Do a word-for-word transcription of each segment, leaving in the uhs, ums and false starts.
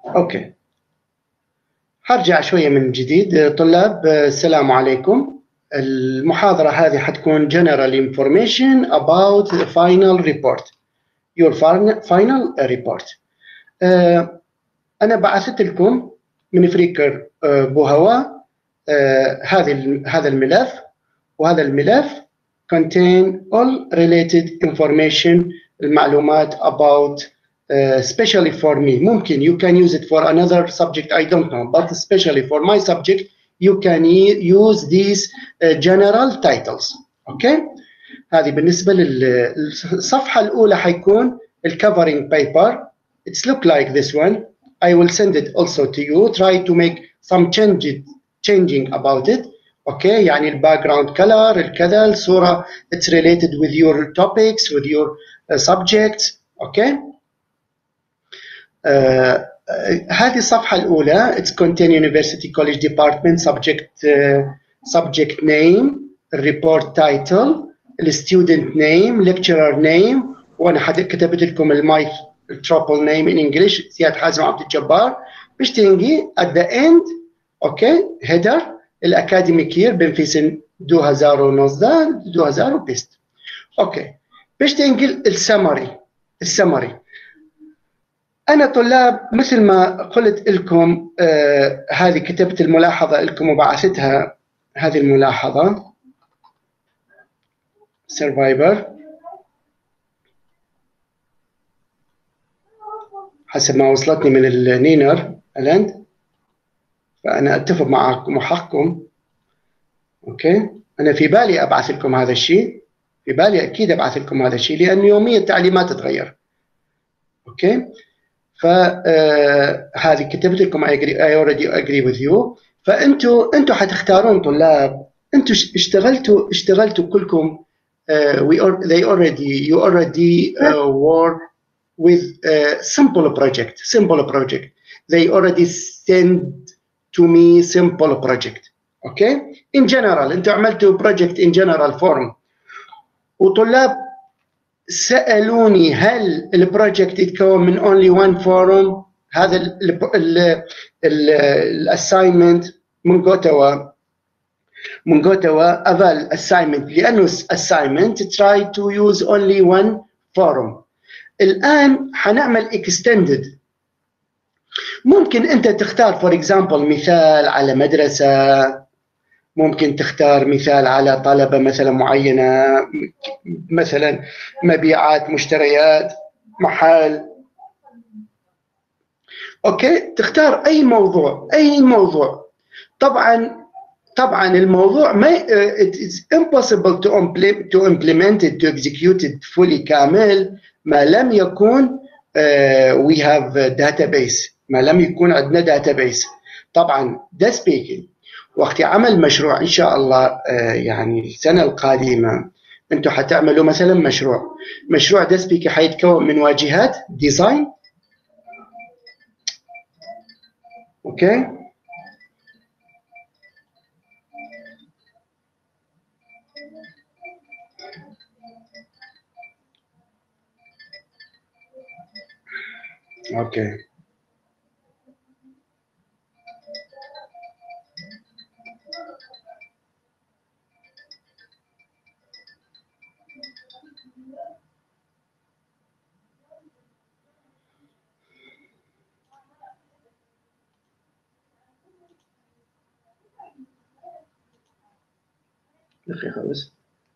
اوكي، هرجع شويه من جديد. طلاب السلام عليكم. المحاضره هذه حتكون general information about the final report, your final report. آه انا بعثت لكم من فريكر آه بوهواء آه هذه هذا الملف، وهذا الملف contain all related information، المعلومات about uh, especially for me. ممكن you can use it for another subject, I don't know, but especially for my subject you can use these uh, general titles. اوكي، هذه بالنسبه للصفحه الاولى حيكون الكفرنج paper. It's look like this one. I will send it also to you. Try to make some change changing about it. اوكي، يعني الباك كلر الكذا الصوره it's related with your topics with your uh, subjects. اوكي، آه هذه الصفحه الاولى it's contain university college department subject uh, subject name, report title, student name, lecturer name، وانا حتى كتبت لكم الماي triple name in English زياد حازم عبد الجبار. باش تنجي at the end اوكي header الأكاديميك يير بنفيسن دو هزار ونصدان دو هزار وبيست. اوكي، باش تنقل السمري. السمري انا طلاب مثل ما قلت لكم آه هذه كتبت الملاحظه لكم وبعثتها. هذه الملاحظه سرفايفر حسب ما وصلتني من النينر الاند، فانا اتفق معكم وحقكم. اوكي، انا في بالي ابعث لكم هذا الشيء، في بالي اكيد ابعث لكم هذا الشيء لان يوميا التعليمات تتغير. اوكي، فهذه uh, كتبت لكم I agree, I already agree with you. فانتوا انتوا حتختارون طلاب، انتوا اشتغلتوا اشتغلتوا كلكم uh, we or, they already you already uh, work with a simple project simple project they already send to me simple project. اوكي، in general انتوا عملتوا project in general form، وطلاب سألوني هل البروجكت يتكون من only one forum. هذا الاساينمنت من جوتوا من جوتوا افال اساينمنت لانه اساينمنت try to use only one forum. الان حنعمل extended. ممكن انت تختار فور اكزامبل مثال على مدرسه، ممكن تختار مثال على طلبة مثلا معينة، مثلا مبيعات مشتريات محل. اوكي، تختار اي موضوع اي موضوع. طبعا طبعا الموضوع ما it is impossible to implement to implement it to execute it fully كامل ما لم يكون uh, we have a database، ما لم يكون عندنا database. طبعا ده speaking. وقت عمل مشروع ان شاء الله يعني السنه القادمه انتم حتعملوا مثلا مشروع مشروع دسبيكي حيتكون من واجهات ديزاين. اوكي، اوكي دقيقة بس.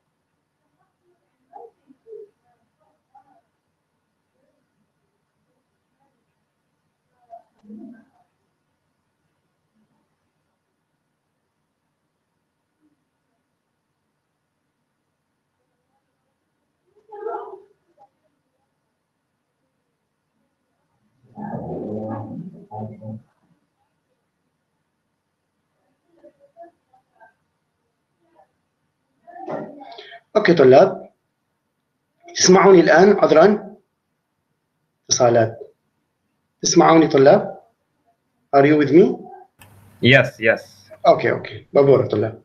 اوكي طلاب، تسمعوني الان؟ عذرا اتصالات. تسمعوني طلاب؟ Are you with me? Yes, yes. اوكي اوكي بابور طلاب.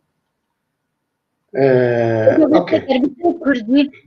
آه، اوكي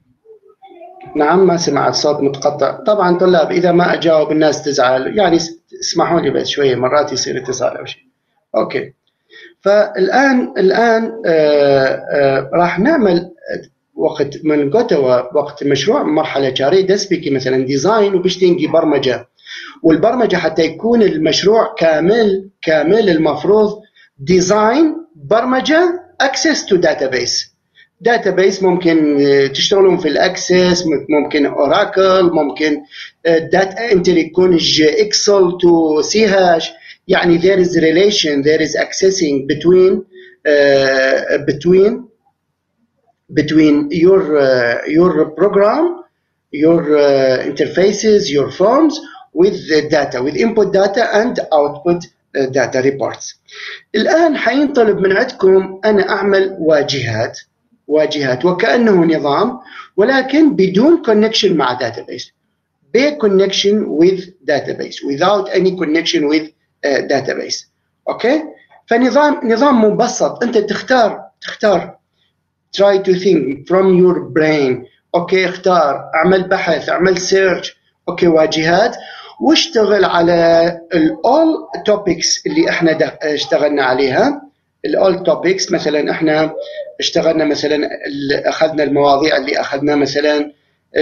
نعم، ما سمعت، صوت متقطع. طبعا طلاب اذا ما اجاوب الناس تزعل، يعني اسمحوا لي بس شويه، مرات يصير اتصال او شيء. اوكي، فالان الان آه آه راح نعمل وقت من قطوة وقت مشروع مرحله جاريه دسبيكي مثلا ديزاين وبشتنجي برمجه، والبرمجه حتى يكون المشروع كامل كامل المفروض ديزاين برمجه اكسس تو داتابيس. داتابيس ممكن تشتغلون في الاكسس، ممكن اوراكل، ممكن داتا انتري يكون اكسل تو سي هاش، يعني there is relation, there is accessing between uh, between between your uh, your program, your uh, interfaces, your forms with the data, with input data and output uh, data reports. الآن حينطلب من عندكم أنا أعمل واجهات واجهات وكأنه نظام، ولكن بدون connection مع database. Be connection with database without any connection with uh, database. اوكي، فنظام نظام مبسط، انت تختار تختار try to think from your brain. اوكي، اختار، اعمل بحث، اعمل سيرش، اوكي، واجهات، واشتغل على all topics اللي احنا اشتغلنا عليها. all topics مثلا احنا اشتغلنا مثلا اخذنا المواضيع اللي اخذناها مثلا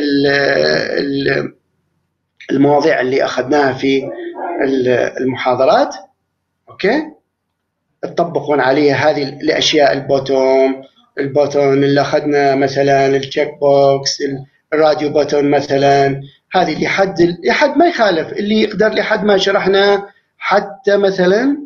المواضيع اللي اخذناها في المحاضرات، اوكي، تطبقون عليها هذه الاشياء، البوتون البوتون اللي اخذنا مثلا التشيك بوكس، الراديو بوتون مثلا، هذه لحد لحد ما يخالف اللي يقدر، لحد ما شرحنا حتى مثلا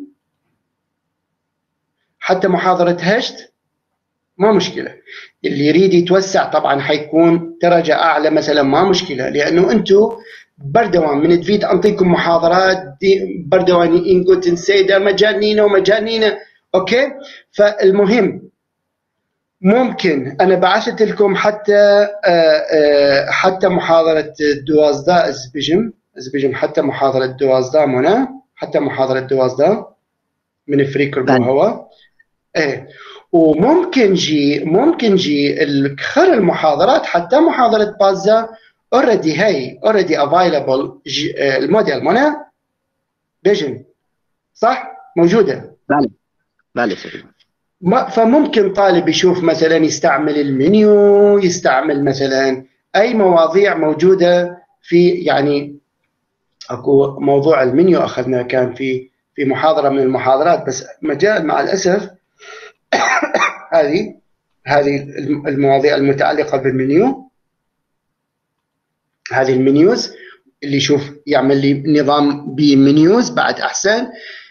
حتى محاضرة هشت ما مشكلة. اللي يريد يتوسع طبعا حيكون درجة أعلى مثلا ما مشكلة، لأنه أنتم بردوان من تفيد أنطيكم محاضرات دي بردوان إنكو تنسيدا مجانينا ومجانينا. أوكي، فالمهم ممكن أنا بعثت لكم حتى حتى محاضرة دوازدا أزبجم أزبجم حتى محاضرة دوازدا منا حتى محاضرة دوازدا من فريكر بوهوا. إيه، وممكن جي ممكن جي الخر المحاضرات حتى محاضرة بازا already هي already available الموديل منا فيجن صح موجودة. بله بله سيدي. فممكن طالب يشوف مثلا يستعمل المنيو، يستعمل مثلا أي مواضيع موجودة في، يعني أكو موضوع المنيو أخذنا كان في في محاضرة من المحاضرات، بس مجال مع الأسف هذه هذه المواضيع المتعلقة بالمنيو، هذه المنيوز اللي يشوف يعمل لي نظام بمنيوز بعد أحسن.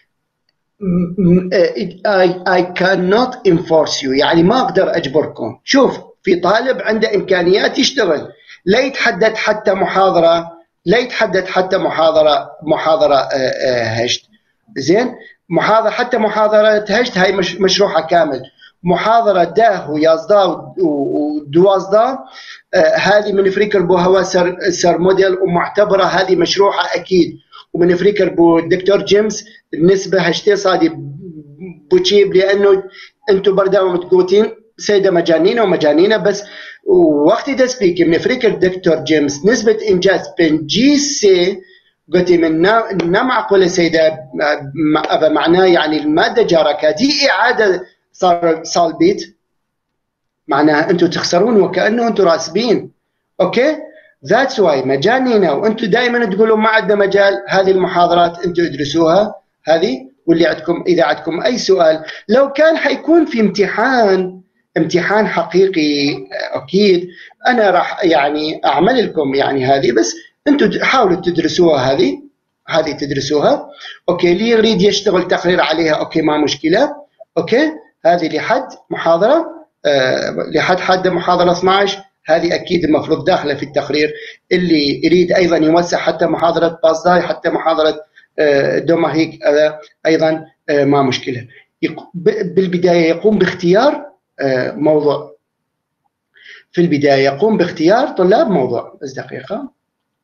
I, I cannot enforce you، يعني ما أقدر أجبركم. شوف، في طالب عنده إمكانيات يشتغل، لا يتحدد حتى محاضرة لا يتحدد حتى محاضرة محاضرة هشت، زين، محاضرة حتى محاضرة هشت هاي مش مشروعها كامل. محاضرة ده ويازدا ودوازدا آه هذه من فريكر بو هوا سر, سر موديل ومعتبرة هذه مشروعها أكيد، ومن فريكر بو الدكتور جيمس النسبة هشتي صادي بوشيب، لأنه أنتم برداوم تقولين سيدة مجانينة ومجانينة، بس وقت دا سبيك من فريكر دكتور جيمس نسبة إنجاز بين جي سي قلت من نا معقولة سيدة معناه يعني المادة جاركة دي إعادة صار صالبيت، معناها انتم تخسرون وكأنه انتم راسبين. اوكي، ذاتس واي مجانينا، وانتم دائما تقولون ما عندنا مجال. هذه المحاضرات انتم ادرسوها هذه، واللي عندكم اذا عندكم اي سؤال لو كان حيكون في امتحان امتحان حقيقي اكيد انا راح يعني اعمل لكم يعني هذه، بس انتم حاولوا تدرسوها هذه هذه تدرسوها. اوكي، اللي يريد يشتغل تقرير عليها اوكي ما مشكلة. اوكي، هذه لحد محاضرة أه لحد حد محاضرة اثنعش، هذه أكيد المفروض داخلة في التقرير. اللي يريد أيضا يوسع حتى محاضرة بازداي حتى محاضرة أه دوما هيك أه أيضا أه ما مشكلة. بالبداية يقوم باختيار أه موضوع في البداية يقوم باختيار طلاب موضوع. بس دقيقة.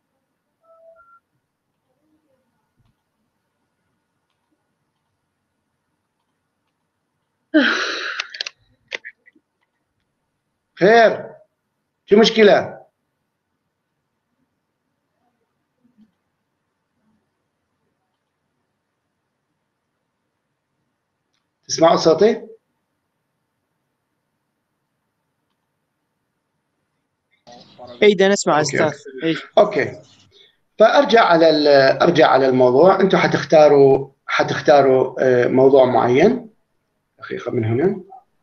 خير، شو مشكلة؟ تسمعوا صوتي؟ اي ده نسمع استاذ. اي اوكي. فارجع على ارجع على الموضوع. انتم حتختاروا حتختاروا موضوع معين. دقيقه من هنا.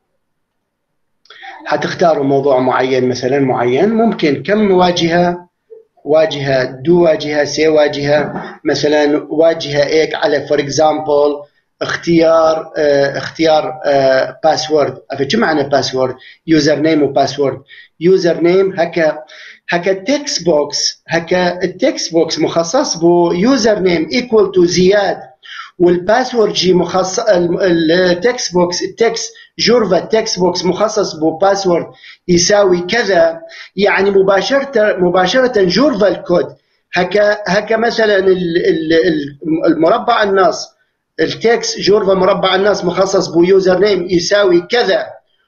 حتختاروا موضوع معين، مثلا معين ممكن كم واجهه، واجهه دو واجهه سي واجهه، مثلا واجهه ايك على فور اكزامبل اختيار اه اختيار اه باسورد. شو معنى باسورد؟ يوزر نيم وباسورد. يوزر نيم هكا هكا التكست بوكس هكا التكست بوكس مخصص بو يوزر نيم ايكوال تو زياد، والباسورد جي مخصص التكست بوكس التكست جورفا التكست بوكس مخصص بو باسورد يساوي كذا. يعني مباشرة مباشرة جورفا الكود هكا هكا مثلا المربع النص التكست جورفا مربع النص مخصص بو يوزر نيم يساوي كذا،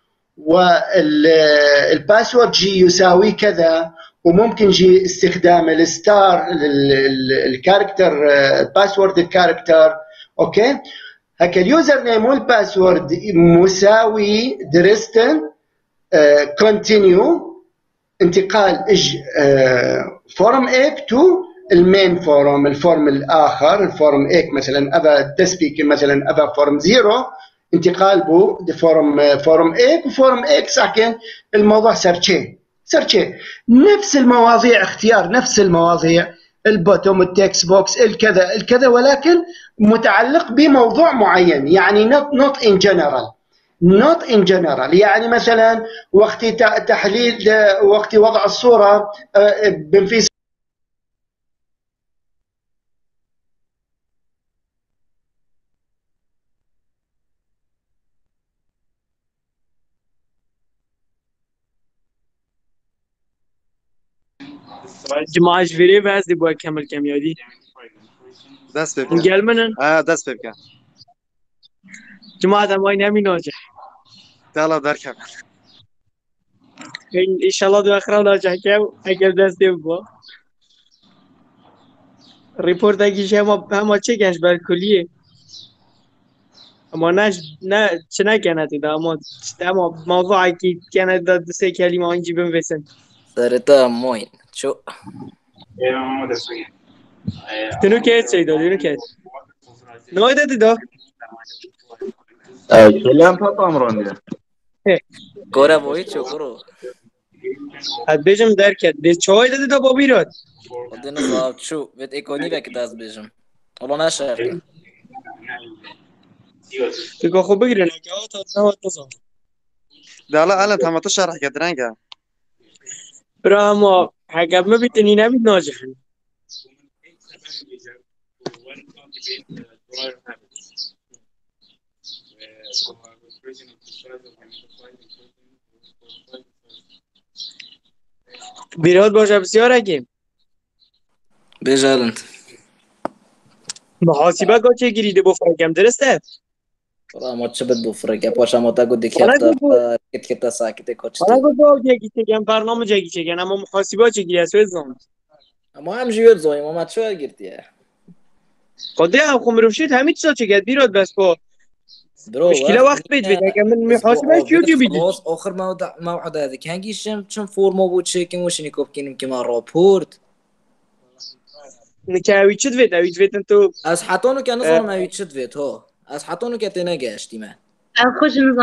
والباسورد جي يساوي كذا. وممكن جي استخدام الستار الكاركتر الباسورد الكاركتر. اوكي هكا اليوزر نيم والباسورد مساوي درستن كونتينيو انتقال اج فورم ايك تو المين فورم الفورم الاخر الفورم ايك مثلا ابا تسبيك مثلا ابا فورم زيرو انتقال بو فورم فورم ايك وفورم ايك ساكن الموضوع سيرشي سيرشي نفس المواضيع اختيار نفس المواضيع البوتوم التكست بوكس الكذا الكذا، ولكن متعلق بموضوع معين. يعني not not in general not in general. يعني مثلا وقت تحليل وقت وضع الصورة بنفيس جماعة جفيري بس دي بوا كمل كميادي دست بکن. قال منن اه دست بکن. جماعة ما ينامي ناجح تعال دركب. ان شاء الله دو اخره ناجح كم اگر دست دي بوا ريبورت اگه شما هم چه گش بر کلیه اما نش نه چه نکنه دا اما اما موضوع اكيد كانت دا سه كلمه انجي بنفسن سرتا موين شو تنو كيت سيدو تنو كيت نو ده ده كلام بابا امرون كورا بويت شو كورو اد بيجم دركت دي چوي ده ده بابيرات ودنا صاب شو بيت ايكوني بك داز بيجم والله انا شاركه تكو خو بگیرن که آتا تا تا دالا الان تمام تشرح قدرنگا برا ما حقب ما بيتني نامي ناجح بیراد باشه بسیار اگه بجال انت محاسبه کا چه گیریده بفرکم درسته؟ والله ما تشبت بفرق پاشا ما تا قد كيفتا كت كتا ساكت كوتش انا گفت باید یکی چگم برنامه جگی چگن اما محاسبه چه گیری اسوی زمان ما هم جيوت زوي ما ما تشو قرتيه قد هم خو مروشید همین چیزا چگد بیراد بس با مشكله وقت بيت بيت اگه من محاسبه چیو جو بیدی خلاص اخر موعد موعد هذا كان جيشم چون فورمو بود چيكين وشني كوبكين كما رابورت نكاوي چد ويت اوي ويت انتو از حتونو كان نظام اوي چد ويت هو از حتونو كتنا گشتي ما خوش نظام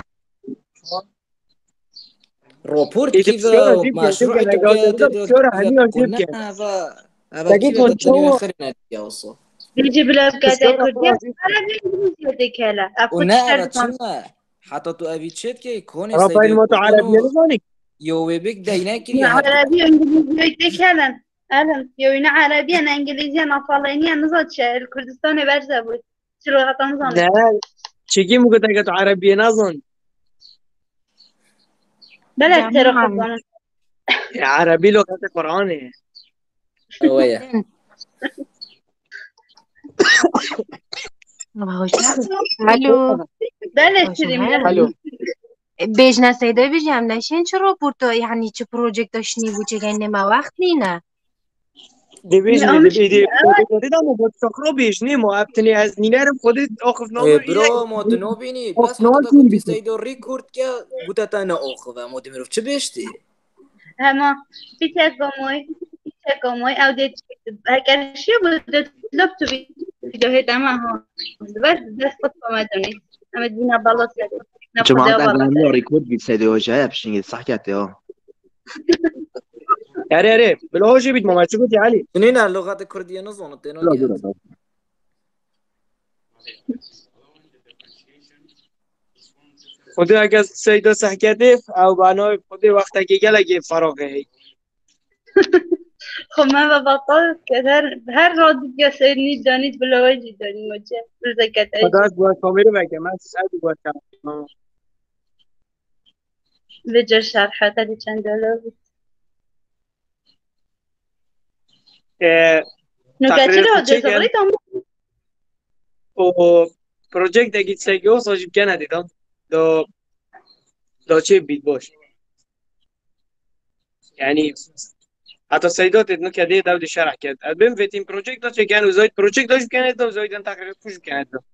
رابورت كيف مشروع بسيارة هني عجيب كان هذا هذا كيف تدني اخرنا يا وصو بيجي بلا بقاعدة كردية عربي انجليزي ديكالا ونعرف شنو حتى تو اوي چت كي كوني رافايل ما تو عربية نزاني يو بيك دينا كي عربي انجليزي ديكالا أهلا يوينا عربي أنا إنجليزي أنا فلاني أنا زاد شيء الكردستان برزة بود شلو غطا نظام لا چگی مگه تا تو عربی نزن بلا ترى خبرنا عربی لغت قرآنه اوه الو بلا ترى الو بیجنا سیده بیجم نشین چه راپورتا یعنی چه پروژکت داشتنی بود چه گنده ما وقت نینه دبیجنه مش دبیجی خودت دادم با سخرو بیشنی ما ابتنی از نینارم خودت آخف نامر برا ما دنو بینی آخف بس حتی تا نامر گفتی سیدو ریکورد که گوتا تا نه آخه و ما دمیروف چه بشتی؟ هما بيتا كوموي بيتا كوموي او ديت هكا شي بدت لوبتو فيديو هيت اما هو بس بس قط ما دوني اما دينا بالو سيدو جماعة ناخذ بالو أنا ريكورد بيتسيدي وجاي بشين صح كاتي اه اره اره بلوجی بیت ما چه گفتی علی سنين اللغات الكردية نظن تنو لا جهت لا خودی اگه سیدا سحکتی او بنای خودی وقتی که گلگی فراغه هی خب من ببطل كثر هر راديو سيدني دانيت بلا وجه داني وجه رزقت خدا اجي از باید کامیرو بگه من سعی باید کنم بجر شرحات اللي كان دولار تقریر نكاتشري کوچه هدي کن صغري تام و پروژکت اگه سیگی و ساجب کنه دیدم دو دو چه بید باش یعنی حتی سیدات ادنو که دیگه داودی شرح کرد بیم ویتیم پروژکت دا چه کن و زاید پروژکت داشت کنه دا و زایدن تقریر کوش کنه دا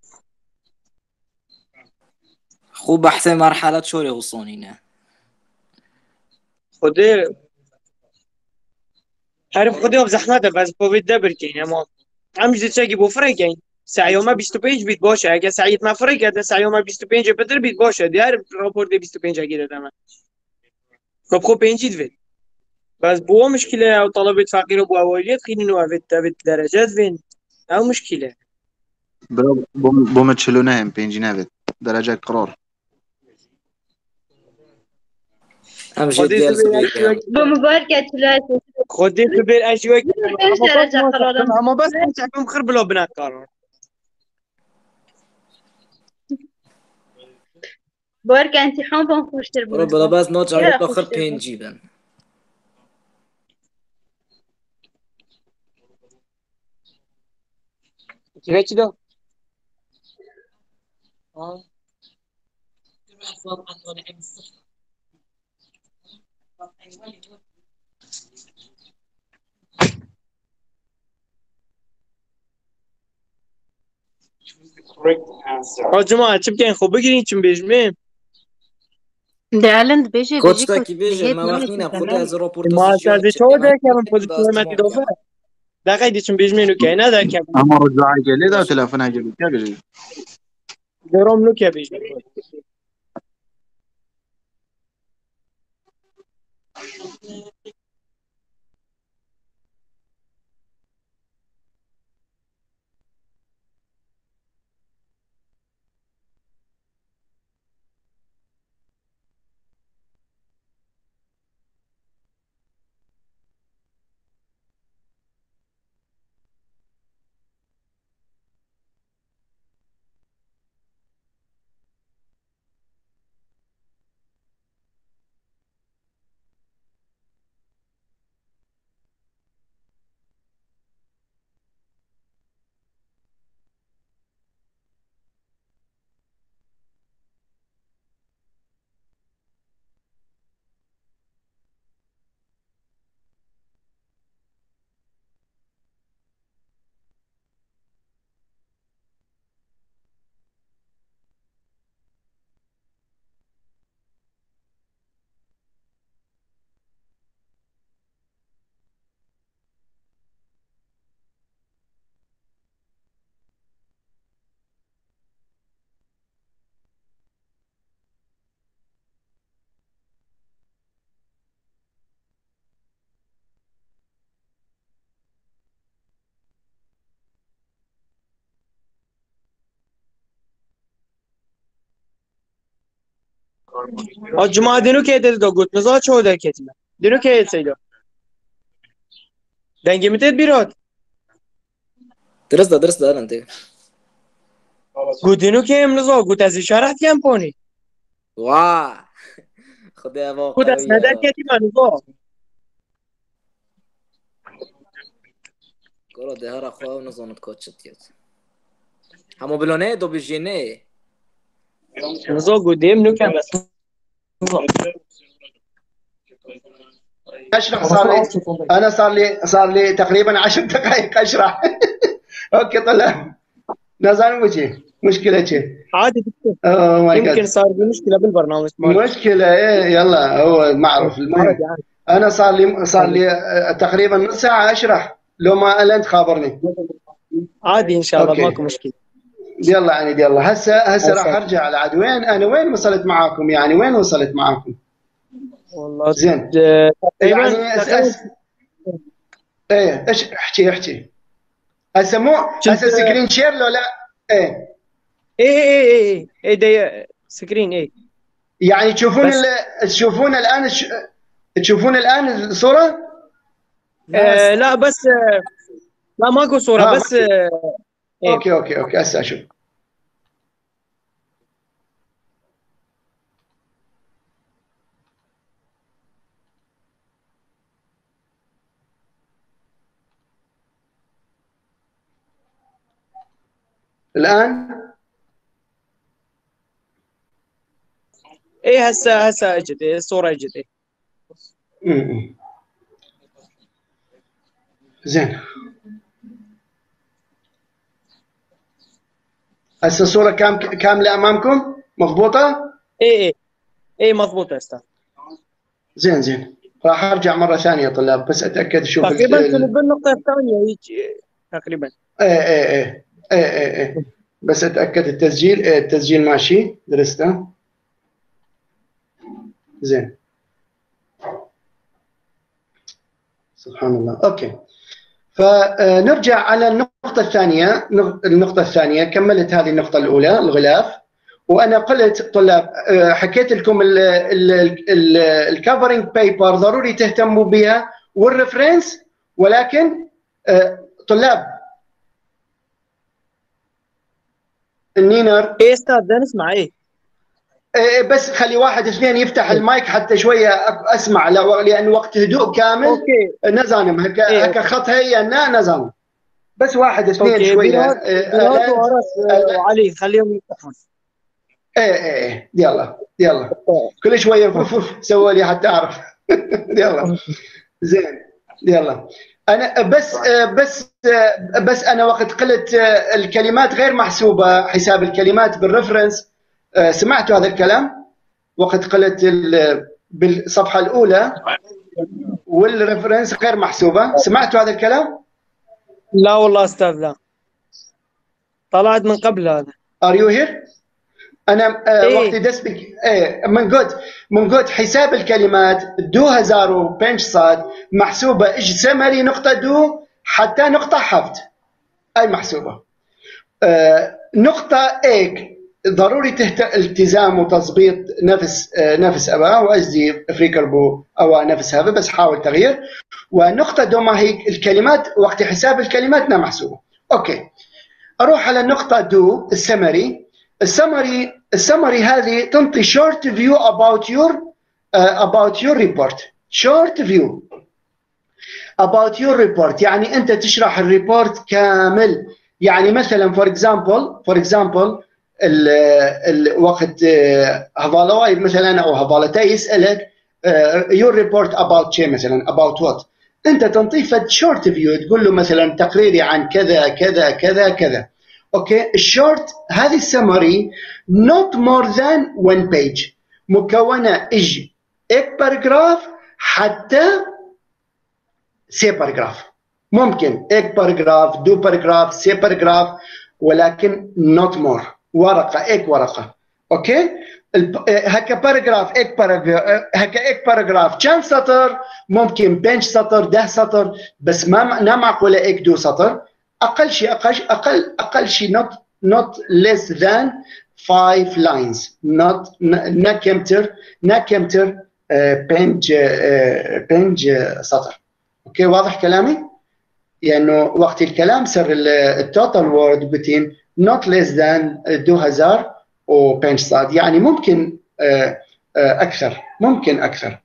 خوب بحث مرحلة شوري غصونينا خودی عارف خودی هم زحمته بس کووید دبر کن اما هم جدید چه بوفره کن سعیومه بیست و پنج بیت باشه اگه سعیت مفره کرده سعیومه بیست و پنج پتر بیت باشه دیار راپورت بیست و پنج اگه دادم خب خب پنجید وید بس بو مشكلة أو طلبة فقير أبو أوليات خليني نوعد تبت درجات فين أو مشكلة برو بوم بوم تشلونه هم بينجي نبت درجة قرار هم جد خدي جالس تبي بيقام أشياء بمباركة ثلاثة خدي تبي أشياء ايش أما بس درجة ما قرارا تعلم أما بس ما تعلم خرب لو بنات قرار باركة انت حون بان خوش تربون رب لباس نوتش على يا خوش الآخر تربون بين جيبن كيف كده آه جماعة چه بکنین خب بگیرین چون بجمه ده الان بيجي كوتش بيجي كنت تاكي بيجي هيت ما نمشي وقتنا بخدي تمام از راپورت ما زیاد سازی چه چه من ده که من دست پوزیشن مدی مافیا دافه ده قیدی چون بجمه نو که نه ده که أما رجع قال ده تلفون هجيب كيف بيجي درام نو که بجمه آه جماعة دینو که ده دا گوت مزا چه ده کتیم دینو که سیدا دنگی متد بیراد درس ده درس ده انت گوت دینو که امنزا گوت از اشارت کم پانی واه خدي خود از ندر واقعية کتیم انزا كرة ده هرا أخوة ونظنت كوتش تيت همو بلونه دو بجيني انزا گوت دیم نو که بس اشرح صار لي انا صار لي صار لي تقريبا عشر دقائق اشرح. اوكي طلع نزال وجهي مشكله شيء عادي دكتور. اوه ماي يمكن جاد صار في مشكله بالبرنامج مالك. مشكله ايه يلا هو معروف. المهم عادي عادي. انا صار لي صار لي آه، تقريبا نص ساعه اشرح لو ما انت خابرني. عادي ان شاء الله أوكي. ماكو مشكله. يلا يعني يلا هسه هسه راح هسه. ارجع على عاد وين انا وين وصلت معاكم يعني وين وصلت معاكم؟ والله زين د- تقريبا يعني أس تقريبا أس ايه ايش احكي احكي هسه مو كنت هسه سكرين شير لو لا ايه ايه ايه ايه ايه دي سكرين ايه يعني تشوفون بس ال... تشوفون الان الش... تشوفون الان الصوره؟ آه لا بس آه لا ماكو صوره ها بس آه ايه. اوكي اوكي اوكي هسه اشوف. الان ايه هسه هسه اجت إيه الصوره اجت ايه. م-م. زين هسه الصوره كام كامله امامكم مضبوطه؟ ايه ايه ايه مضبوط يا استاذ. زين زين راح ارجع مره ثانيه طلاب بس اتاكد اشوف ال... تقريبا كنت ال... بالنقطه الثانيه هيك تقريبا. ايه ايه ايه ايه ايه ايه بس اتاكد التسجيل ايه التسجيل ماشي درسته. زين سبحان الله. اوكي فنرجع على النقطة الثانية. النقطة الثانية كملت هذه النقطة الأولى الغلاف، وأنا قلت طلاب حكيت لكم الكفرنج بيبر ضروري تهتموا بها والريفرنس، ولكن طلاب النينر ايه استاذ بدنا نسمع ايه. بس خلي واحد اثنين يفتح المايك حتى شويه اسمع لان وقت هدوء كامل. اوكي نزانم هكا إيه. هكا خط هي نزانم بس واحد اثنين اوكي شويه. بيرات بيرات وعرس وعلي خليهم يفتحون. ايه ايه ايه يلا يلا كل شويه فوف فوف سووا لي حتى اعرف. يلا زين يلا انا بس بس بس انا وقت قلت الكلمات غير محسوبه حساب الكلمات بالريفرنس، سمعتوا هذا الكلام وقت قلت بالصفحه الاولى والريفرنس غير محسوبه؟ سمعتوا هذا الكلام؟ لا والله استاذ لا طلعت من قبل هذا. ار يو هير؟ انا آه إيه؟ وقت دسبك ايه من قلت من قلت حساب الكلمات دو هزارو بنش صاد محسوبه اج سمري نقطه دو حتى نقطه حفت اي محسوبه. آه نقطه ايك ضروري تهت... التزام وتظبيط نفس آه نفس ابا وازدي فريكر بو او نفس هذا بس حاول تغيير. ونقطه دو ما هي الكلمات وقت حساب الكلمات محسوبه. اوكي اروح على النقطه دو السمري. السمري السمري هذه تنطي short view about your uh, about your report. short view about your report يعني انت تشرح الريبورت كامل. يعني مثلا for example for example ال ال وقت هذا مثلا او هذا يسالك uh, your report about شيء مثلا about what انت تنطيه فد short view تقول له مثلا تقريري عن كذا كذا كذا كذا. اوكي الشورت هذه السمري not more than one page مكونه اج اك باراجراف حتى سي باراجراف. ممكن اك باراجراف دو باراجراف سي باراجراف ولكن not more ورقه اك ورقه. اوكي هكا باراجراف اك باراجراف هكا اك باراجراف كم سطر؟ ممكن بنش سطر ده سطر بس ما ما معقوله اك دو سطر. اقل شيء اقل اقل اقل شيء not not less than five lines not not كمتر not كمتر بنج بنج سطر. اوكي واضح كلامي؟ يعني وقت الكلام صار التوتال وورد بتين not less than دو هزار وبنج صاد يعني ممكن اكثر ممكن اكثر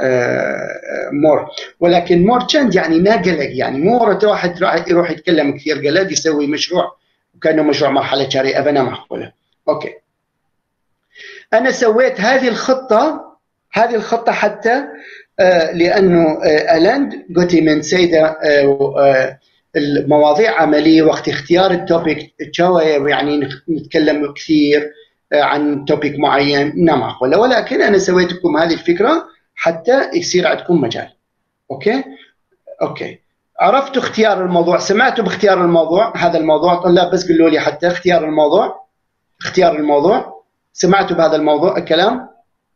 مور ولكن مور تشند يعني ناقلق يعني مو واحد يروح يتكلم كثير قلق يسوي مشروع وكانه مشروع مرحله شهريه ابدا معقوله. اوكي انا سويت هذه الخطه هذه الخطه حتى آه لانه آه الاند قلتي من سيده آه آه المواضيع عمليه وقت اختيار التوبيك يعني نتكلم كثير آه عن توبيك معين نعم ولا ولكن انا سويت لكم هذه الفكره حتى يصير عندكم مجال. اوكي اوكي عرفتوا اختيار الموضوع، سمعتوا باختيار الموضوع. هذا الموضوع طلاب بس قولوا لي حتى اختيار الموضوع، اختيار الموضوع سمعتوا بهذا الموضوع الكلام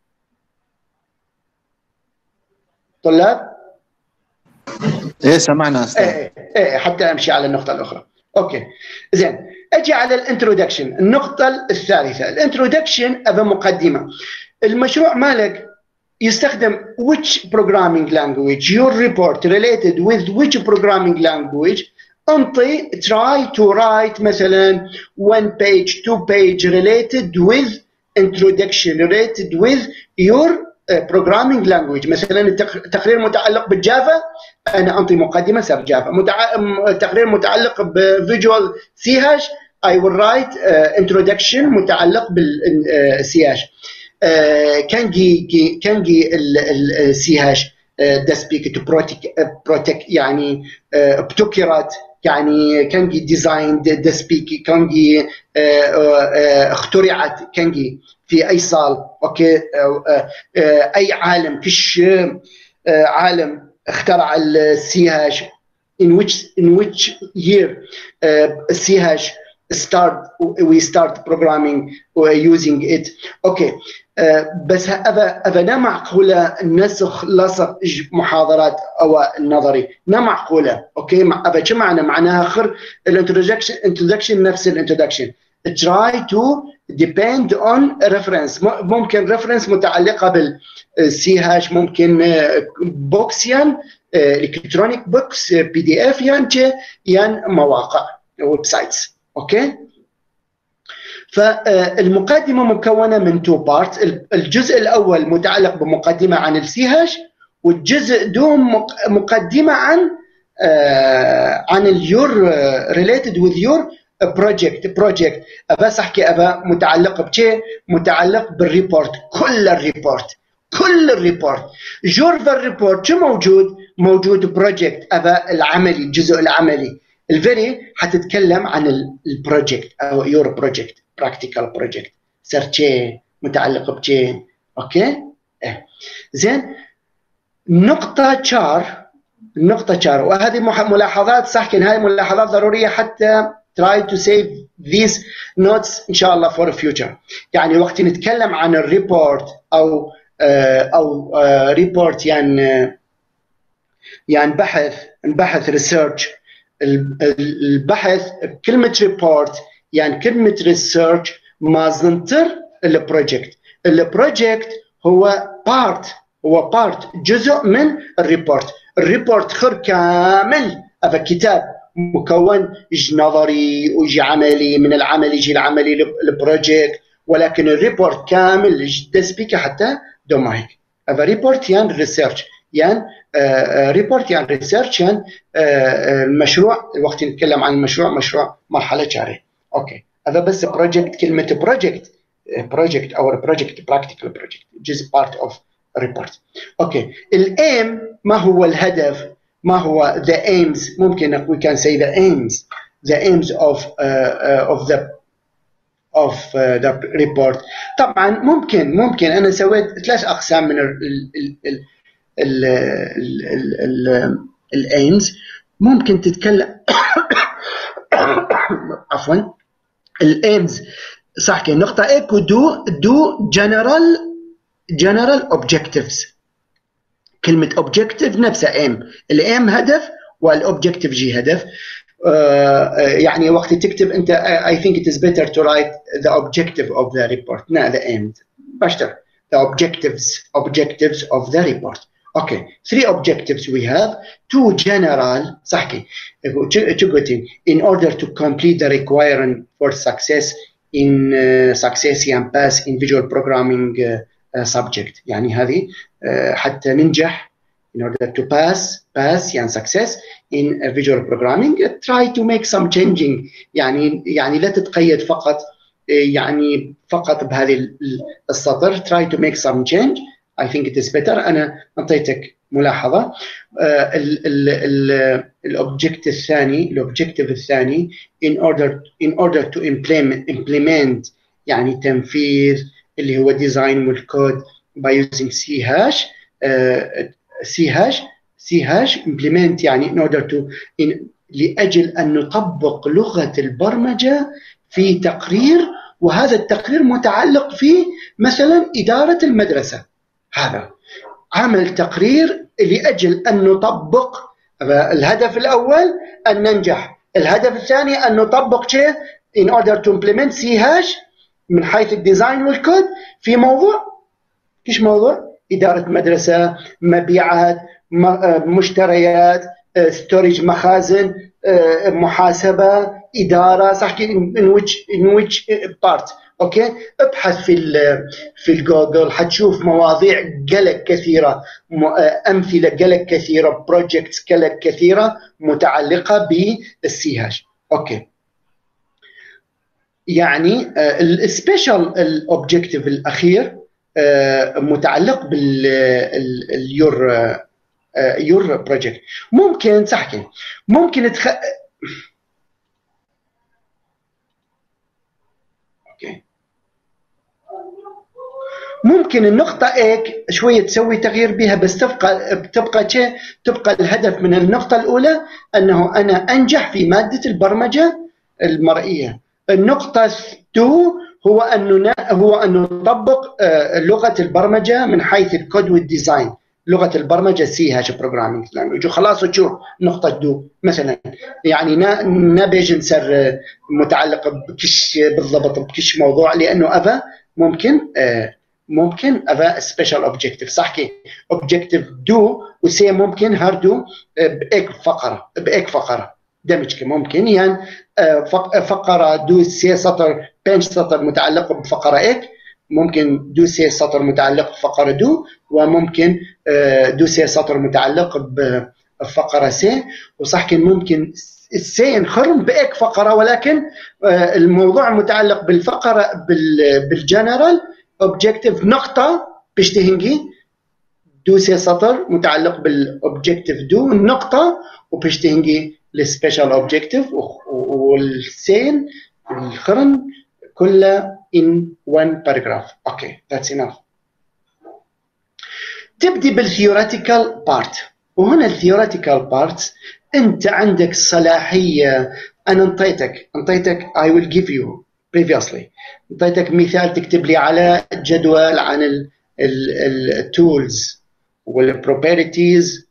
طلاب؟ ايه سمعنا استاذ. ايه ايه حتى امشي على النقطة الأخرى. اوكي زين اجي على الانترودكشن النقطة الثالثة. الانترودكشن ابى مقدمة. المشروع مالك يستخدم which programming language your report related with which programming language. انطي try to write مثلا one page two page related with introduction related with your uh, programming language. مثلا التقرير متعلق بالجافا انا انطي مقدمه سب جافا. متع... تقرير متعلق بفيجوال سي هاش I will write uh, introduction متعلق بالسي هاش. كان جي كان جي السي هاش ده سبيك تو بروتك يعني ابتكرت يعني كان جي ديزاين ده سبيك كان جي اخترعت كان جي في اي صال. اوكي اي عالم كش عالم اخترع السي هاش in which in which year السي هاش start we start programming using it. اوكي أه بس ابى ابى لا معقوله نسخ لصق محاضرات او النظري لا معقوله. اوكي ابى شو معنى معناها اخر الانترودكشن انترودكشن نفس الانترودكشن try to depend on reference. ممكن reference متعلقه بالسي هاش ممكن بوكسيان الكترونيك بوكس بي دي اف يعني يعني مواقع ويب سايتس. اوكي فالمقدمه مكونه من تو بارتس. الجزء الاول متعلق بمقدمه عن السي هاش والجزء دوم مقدمه عن عن اليور ريليتد وذ يور بروجكت. بروجكت بس احكي ابا متعلق بشيء متعلق بالريبورت كل الريبورت كل الريبورت جورفا الريبورت شو موجود موجود بروجكت ابا العملي الجزء العملي. الفيري حتتكلم عن البروجكت او يور بروجكت براكتيكال بروجكت سيرتشي متعلق بشيء. اوكي إيه. زين نقطة شار نقطة شار وهذه ملاحظات صح كان هذه ملاحظات ضرورية حتى try to save these notes إن شاء الله for the future. يعني وقت نتكلم عن الريبورت أو أو ريبورت يعني يعني بحث بحث ريسيرش البحث كلمة ريبورت يعني كلمة ريسيرش ما زنتر البروجكت. البروجكت هو بارت هو بارت جزء من الريبورت. الريبورت خر كامل هذا كتاب مكون يجي نظري ويجي عملي من العمل يجي العملي البروجكت ولكن الريبورت كامل يجي تسبيكه حتى دومايك. هذا ريبورت يعني ريسيرش يعني ريبورت يعني ريسيرش يعني المشروع الوقت نتكلم عن المشروع مشروع مرحله شهريه. اوكي هذا بس بروجكت كلمه بروجكت بروجكت او بروجكت براكتيكال بروجكت جزء بارت اوف ريبورت. اوكي الايم ما هو الهدف ما هو the aims ممكن we can say the aims the aims of uh, uh, of the of uh, the report. طبعا ممكن ممكن انا سويت ثلاث اقسام من ال ال ال ال ال ال الايمز. ممكن تتكلم عفوا الايمز صح كي نقطة ايكو دو دو جنرال جنرال اوبجكتيفز. كلمة اوبجكتيف نفسها ايم. الايم هدف والاوبجكتيف جي هدف. uh, يعني وقت تكتب انت I think it is better to write the objective of the report not the end. بشتر the objectives objectives of the report. Okay, three objectives we have. Two general صح كي in order to complete the requirement for success in uh, success and pass in visual programming uh, uh, subject. يعني هذه uh, حتى ننجح in order to pass pass يعني success in uh, visual programming try to make some changing. يعني يعني لا تتقيد فقط يعني فقط بهذه السطر try to make some change I think it is better. أنا أعطيتك ملاحظة. الأوبجكت الثاني الأوبجكتيف الثاني in order in order to implement implement يعني تنفيذ اللي هو design والكود by using C hash C hash C hash implement يعني in order to in لأجل أن نطبق لغة البرمجة في تقرير، وهذا التقرير متعلق في مثلا إدارة المدرسة. هذا عمل تقرير لأجل أن نطبق الهدف الأول أن ننجح، الهدف الثاني أن نطبق شيء in order to implement C hash من حيث الديزاين والكود في موضوع إيش موضوع؟ إدارة مدرسة، مبيعات، مشتريات، ستوريج مخازن، محاسبة، إدارة، صح كده in which in which part. اوكي ابحث في في الجوجل حتشوف مواضيع قلق كثيره، امثله قلق كثيره، بروجكتس قلق كثيره متعلقه بالسي هاش. اوكي يعني السبيشال الاوبجكتيف الاخير متعلق باليور يور بروجكت. ممكن تحكي ممكن تخ... اوكي ممكن النقطة إيك شوية تسوي تغيير بها، بس تبقى تبقى شيء تبقى الهدف من النقطة الأولى أنه أنا أنجح في مادة البرمجة المرئية. النقطة اثنين هو أن هو أن نطبق لغة البرمجة من حيث الكود والديزاين، لغة البرمجة سي هاش بروجرامينج لانجويج. خلاص تشوف نقطة دو مثلا يعني نا بيجي نصير متعلقة بكش بالضبط بكش موضوع، لأنه أبا ممكن آه ممكن أبا سبيشال أوبجكتيف صح كي أوبجكتيف دو وسي ممكن هاردو بإيك فقرة بإيك فقرة دمج ممكن يعني فقرة دو سي سطر بنش سطر متعلق بفقرة إيك، ممكن دو سي سطر متعلق بفقرة دو، وممكن دو سي سطر متعلق بفقرة سي، وصح كان ممكن السي نخرم بإيك فقرة، ولكن الموضوع متعلق بالفقرة بالجنرال اوبجكتيف نقطة بيشتهنجي دو سي سطر متعلق بالاوبجكتيف دو النقطة وبيشتهنجي السبيشال اوبجكتيف، والسين الخرم كله in one paragraph. Okay, that's enough. تبدي بالثيوريتيكال بارت، وهنا الثيوريتيكال بارت انت عندك صلاحيه. انا انطيتك انطيتك I will give you previously انطيتك مثال تكتب لي على جدول عن التولز والبروبرتيز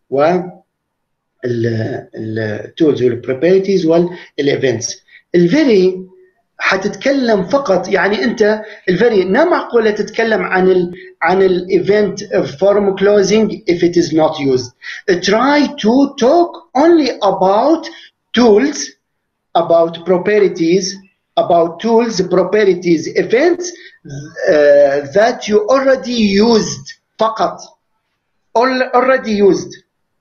والتولز والبروبرتيز والايفنتس. الفيري حتتكلم فقط يعني انت الفيري لا معقوله تتكلم عن ال عن الايفنت form closing if it is not used. Try to talk only about tools, about properties, about tools, properties, events uh, that you already used فقط already used.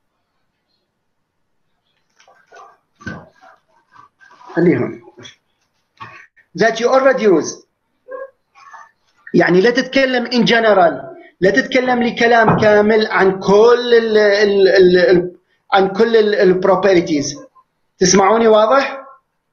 خليهم that you already use. يعني لا تتكلم in general، لا تتكلم لي كلام كامل عن كل ال ال ال عن كل البروبرتيز. تسمعوني واضح؟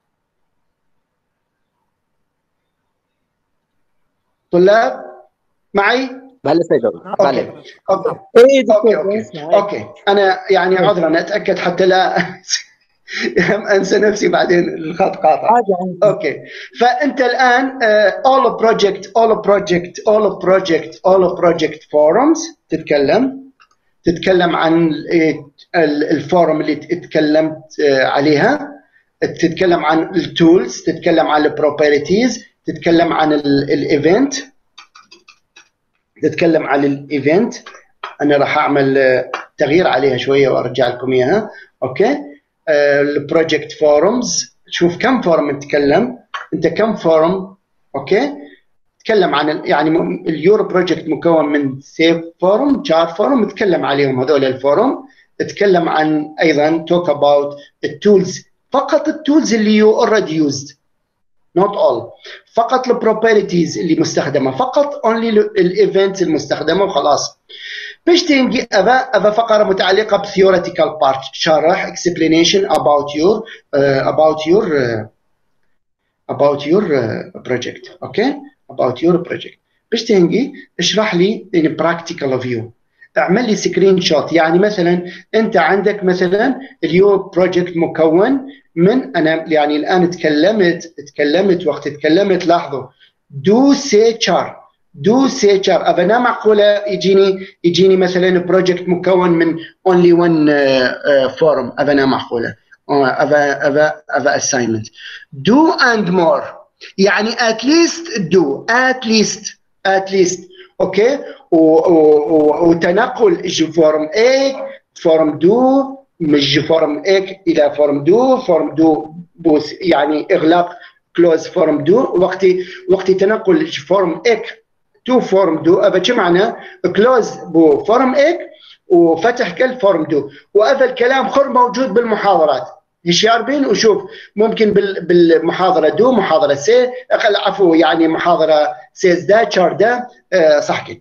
طلاب معي؟ بله سيدو اوكي اوكي اوكي اوكي اوكي انا يعني عذرا اتاكد حتى لا انسى نفسي بعدين الخط قاطع. اوكي فانت الان all project all project all project all project forums تتكلم تتكلم عن الفورم اللي تكلمت عليها، تتكلم عن التولز، تتكلم عن البروبرتيز، تتكلم عن الايفنت، تتكلم عن الايفنت. انا راح اعمل تغيير عليها شويه وارجع لكم اياها. اوكي البروجكت فورمز، شوف كم فورم نتكلم انت كم فورم. اوكي تكلم عن يعني اليورو بروجكت مكون من سيف فورم جار فورم نتكلم عليهم هذول الفورم. تتكلم عن ايضا توك اباوت التولز، فقط التولز اللي يو اوريدي يوزد not all. فقط البروبرتيز اللي مستخدمه، فقط only الايفنت المستخدمه وخلاص. باش تنجي ابا ابا فقره متعلقه بثيوريتيكال بارت، شرح explanation about your uh, about your uh, about your uh, project. اوكي about your project. باش تنجي اشرح لي in practical view، اعمل لي سكرين شوت. يعني مثلا انت عندك مثلا اليوم بروجكت مكون من، انا يعني الان تكلمت تكلمت وقت تكلمت لاحظوا دو سي تشار دو سي تشار ابنا معقوله يجيني يجيني مثلا بروجكت مكون من only one فورم، ابنا معقوله ابا ابا ابا assignment do and more، يعني at least do at least at least اوكي. وتنقل فورم A فورم دو من فورم A الى فورم دو فورم دو بوس، يعني اغلاق كلوز فورم دو. وقتي وقتي تنقل فورم A تو فورم دو ابا شو معنى كلوز بو فورم A وفتح كل فورم دو. وهذا الكلام خر موجود بالمحاضرات يشاربين وشوف، ممكن بالمحاضره دو محاضره سي عفوا يعني محاضره سيز دا شار دا آه صح كده.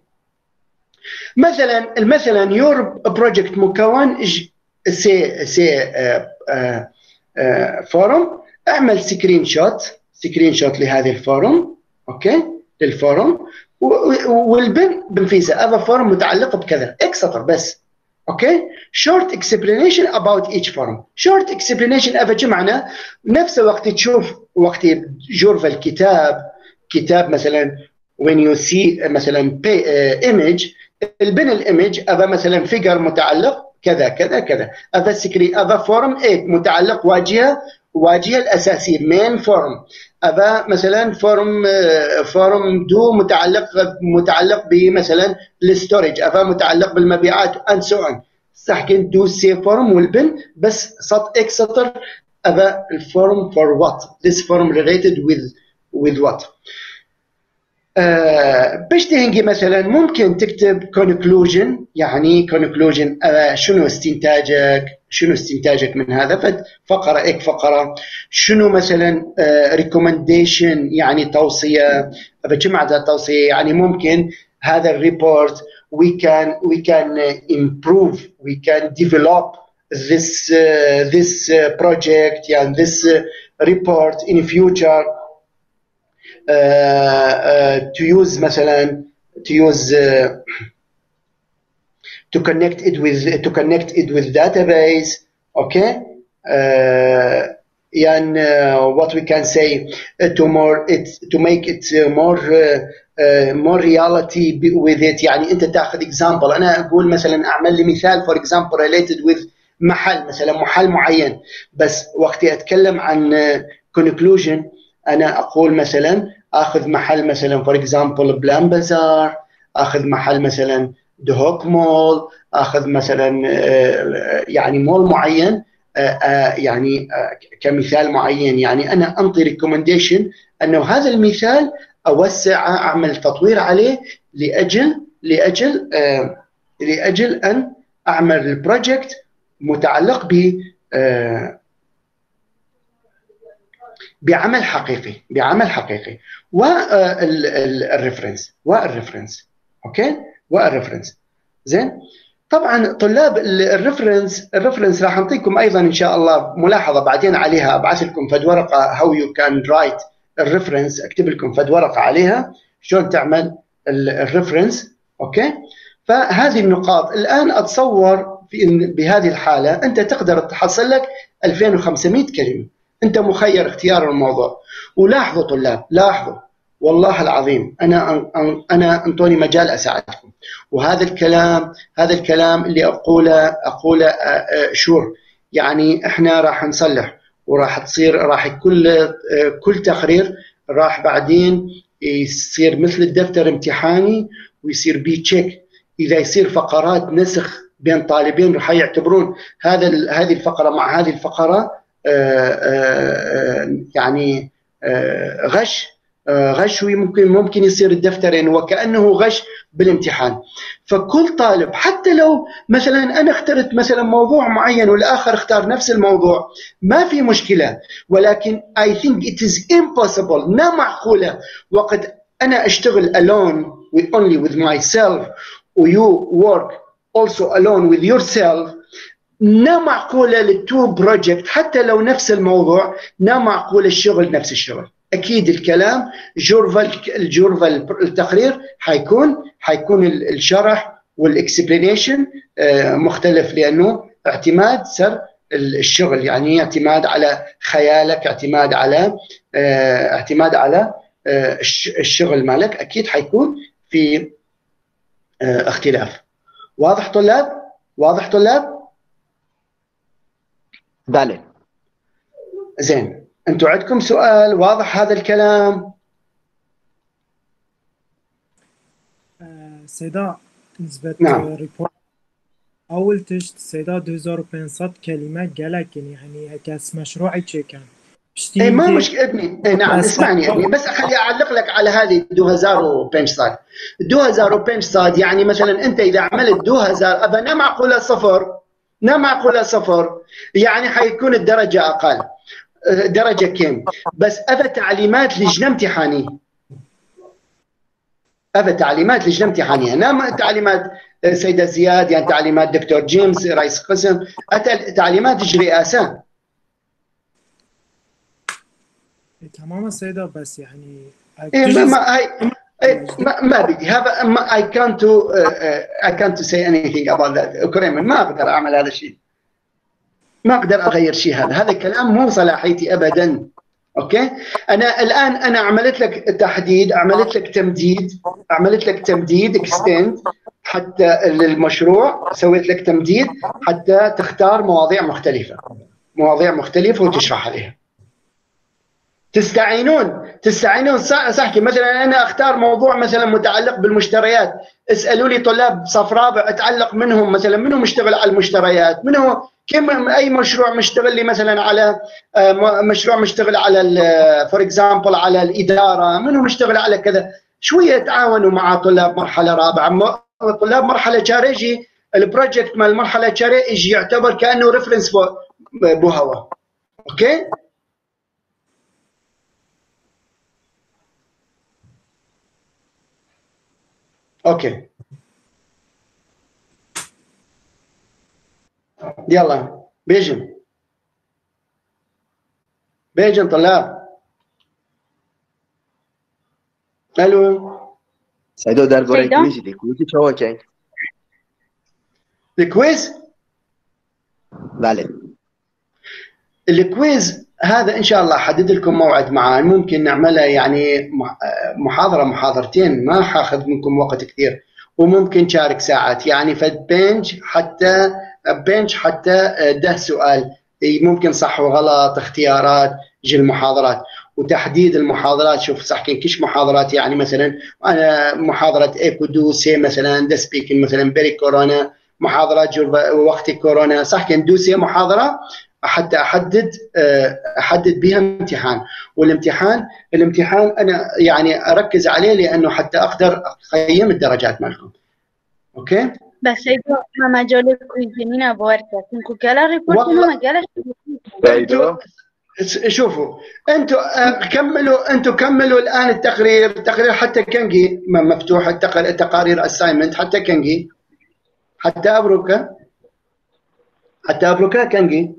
مثلا مثلا يور بروجكت مكون سي سي آه آه آه فورم، اعمل سكرين شوت سكرين شوت لهذه الفورم اوكي للفورم، والبن بنفيسه هذا فورم متعلق بكذا اك سطر بس اوكي. short explanation about each form. short explanation ابا شو معنى؟ نفس وقت تشوف وقت جرف الكتاب كتاب مثلا when you see مثلا uh, image البن الايمج ابا مثلا فيجر متعلق كذا كذا كذا، ابا سكري ابا فورم ايه متعلق واجهه واجهه الاساسيه مين فورم، ابا مثلا فورم فورم دو متعلق متعلق بمثلا الستورج، ابا متعلق بالمبيعات اند سو اون. صح كنت دو سي فورم والبن بس سط اكس سطر ابا الفورم فور وات this form related with with what. آه باش تهنجي مثلا ممكن تكتب conclusion، يعني conclusion آه شنو استنتاجك شنو استنتاجك من هذا، فد فقرة اك فقرة. شنو مثلا آه recommendation يعني توصية، بجمع توصية يعني ممكن هذا الريبورت we can we can improve we can develop this uh, this uh, project يعني this uh, report in future. Uh, uh, to use مثلا to use uh, to connect it with to connect it with database okay uh, and uh, what we can say uh, to more it to make it uh, more uh, uh, more reality with it. يعني انت تاخذ example، انا اقول مثلا اعمل لي مثال for example related with محل مثلا محل معين، بس وقتي اتكلم عن uh, conclusion انا اقول مثلا اخذ محل مثلا فور اكزامبل بلان بازار، اخذ محل مثلا دهوك مول، اخذ مثلا يعني مول معين يعني كمثال معين. يعني انا انطي ريكومنديشن انه هذا المثال اوسع اعمل تطوير عليه لاجل لاجل لاجل ان اعمل البروجكت متعلق ب بعمل حقيقي بعمل حقيقي. والريفرنس والريفرنس اوكي والريفرنس زين. طبعا طلاب الريفرنس الريفرنس راح نعطيكم ايضا ان شاء الله ملاحظه بعدين عليها، ابعث لكم فد ورقه هاو يو كان رايت الريفرنس، اكتب لكم فد ورقه عليها شلون تعمل الريفرنس اوكي. فهذه النقاط الان اتصور في بهذه الحاله انت تقدر تحصل لك ألفين وخمسمئة كلمه، انت مخير اختيار الموضوع. ولاحظوا طلاب لاحظوا والله العظيم انا انا انطوني مجال اساعدكم، وهذا الكلام هذا الكلام اللي اقوله اقوله شور يعني احنا راح نصلح وراح تصير راح كل كل تقرير راح بعدين يصير مثل الدفتر امتحاني ويصير بيه تشيك. اذا يصير فقرات نسخ بين طالبين راح يعتبرون هذا هذه الفقره مع هذه الفقره آآ آآ يعني آآ غش غش وممكن ممكن يصير الدفترين وكأنه غش بالامتحان. فكل طالب حتى لو مثلا أنا اخترت مثلا موضوع معين والآخر اختار نفس الموضوع ما في مشكلة، ولكن I think it is impossible، لا معقولة وقد أنا أشتغل alone with only with myself و you work also alone with yourself، لا معقولة للتو بروجكت حتى لو نفس الموضوع لا معقولة الشغل نفس الشغل. أكيد الكلام جورفا الجورفا التقرير حيكون حيكون الشرح والاكسبلينيشن مختلف، لأنه اعتماد سر الشغل، يعني اعتماد على خيالك، اعتماد على اعتماد على الشغل مالك، أكيد حيكون في اختلاف. واضح طلاب؟ واضح طلاب؟ بله. زين، انتم عندكم سؤال؟ واضح هذا الكلام؟ سيدا نسبة نعم. ريبورت أول تشت سيدا دو هزار و پانصد كلمة قالك يعني هكاس مشروعي شي كان اي ما مشكلة ابني. اي نعم اسمعني ابني، بس خلي اعلق لك على هذه دو هزار وبانصد. دو هزار وبانصد يعني مثلا انت اذا عملت دو هزار ابا لا معقولة صفر، لا معقولة صفر، يعني حيكون الدرجة اقل، درجة كم، بس أبى تعليمات لجنة امتحانية، أبى تعليمات لجنة امتحانية، لا تعليمات سيدة زياد، يعني تعليمات دكتور جيمس رئيس قسم، أتى تعليمات الرئاسة. تماما سيدة، بس يعني إيه ما ما هاي ما, ما بدي هذا ما I can't to uh, I can't to say anything about that. كريم ما أقدر أعمل هذا الشيء، ما أقدر أغير شيء. هذا هذا الكلام مو صلاحيتي أبدا. أوكي، أنا الآن أنا عملت لك تحديد، عملت لك تمديد، عملت لك تمديد اكستند حتى للمشروع، سويت لك تمديد حتى تختار مواضيع مختلفة، مواضيع مختلفة وتشرح عليها. تستعينون تستعينون صح. مثلا أنا أختار موضوع مثلا متعلق بالمشتريات، اسألوا لي طلاب صف رابع أتعلق منهم مثلا منهم مشتغل على المشتريات، منهم كم أي مشروع مشتغل لي مثلا على مشروع مشتغل على فور اكزامبل على الإدارة، منهم مشتغل على كذا. شوية تعاونوا مع طلاب مرحلة رابعة، طلاب مرحلة شارجي البروجكت مال المرحلة شارجي يعتبر كأنه ريفرنس بو هوا. أوكي اوكي يلا بيجن بيجن طلاب. الو سيدو دار بوري كويز دي كويز شو كاين الكويز؟ بله الكويز هذا ان شاء الله حدد لكم موعد معاه، ممكن نعملها يعني محاضره محاضرتين، ما حاخذ منكم وقت كثير، وممكن شارك ساعات يعني فد بنج حتى بنج حتى ده سؤال ممكن صح وغلط، اختيارات جي المحاضرات وتحديد المحاضرات. شوف صح كين كش محاضرات، يعني مثلا انا محاضره ايكو دو سي مثلا ده سبيكين مثلا بري كورونا، محاضرات وقت كورونا صح كين دوسي محاضره حتى احدد احدد بها امتحان. والامتحان الامتحان انا يعني اركز عليه لانه حتى اقدر اقيم الدرجات مالكم. اوكي بس ايضا ما مجال كويزينينا بوركة كنكو كلا ريبورت ما مجالش. سيدو شوفوا انتوا كملوا انتوا كملوا الان التقرير التقرير حتى كنجي مفتوح، التقارير اساينمنت حتى كنجي حتى ابروكا حتى ابروكا كنجي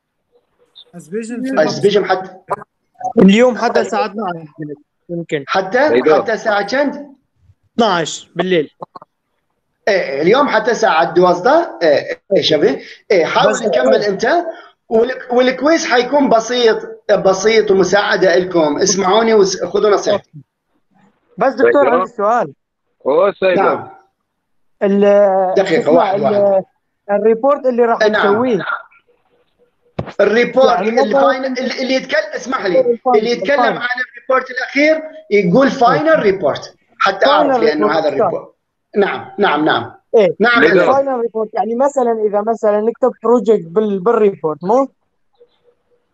أزبيجم حتى اليوم حتى الساعة اثنعش يمكن حتى حتى الساعة كم؟ اثنعش بالليل. ايه اليوم حتى ساعة دوازدة. ايه ايه شبيه ايه حاول نكمل انت، والكويز حيكون بسيط بسيط ومساعدة لكم. اسمعوني وخذوا نصيحتي. بس دكتور عندي سؤال. هو سيدو نعم دقيقة واحد واحد الريبورت اللي راح نسويه نعم. الريبورت يعني الفاينل اللي يتكلم اسمح لي اللي يتكلم عن الريبورت الأخير يقول فاينل ريبورت حتى أعرف لأنه هذا الريبورت. نعم نعم نعم إيه؟ نعم الفاينل ريبورت يعني مثلا إذا مثلا نكتب بروجكت بال بالريبورت مو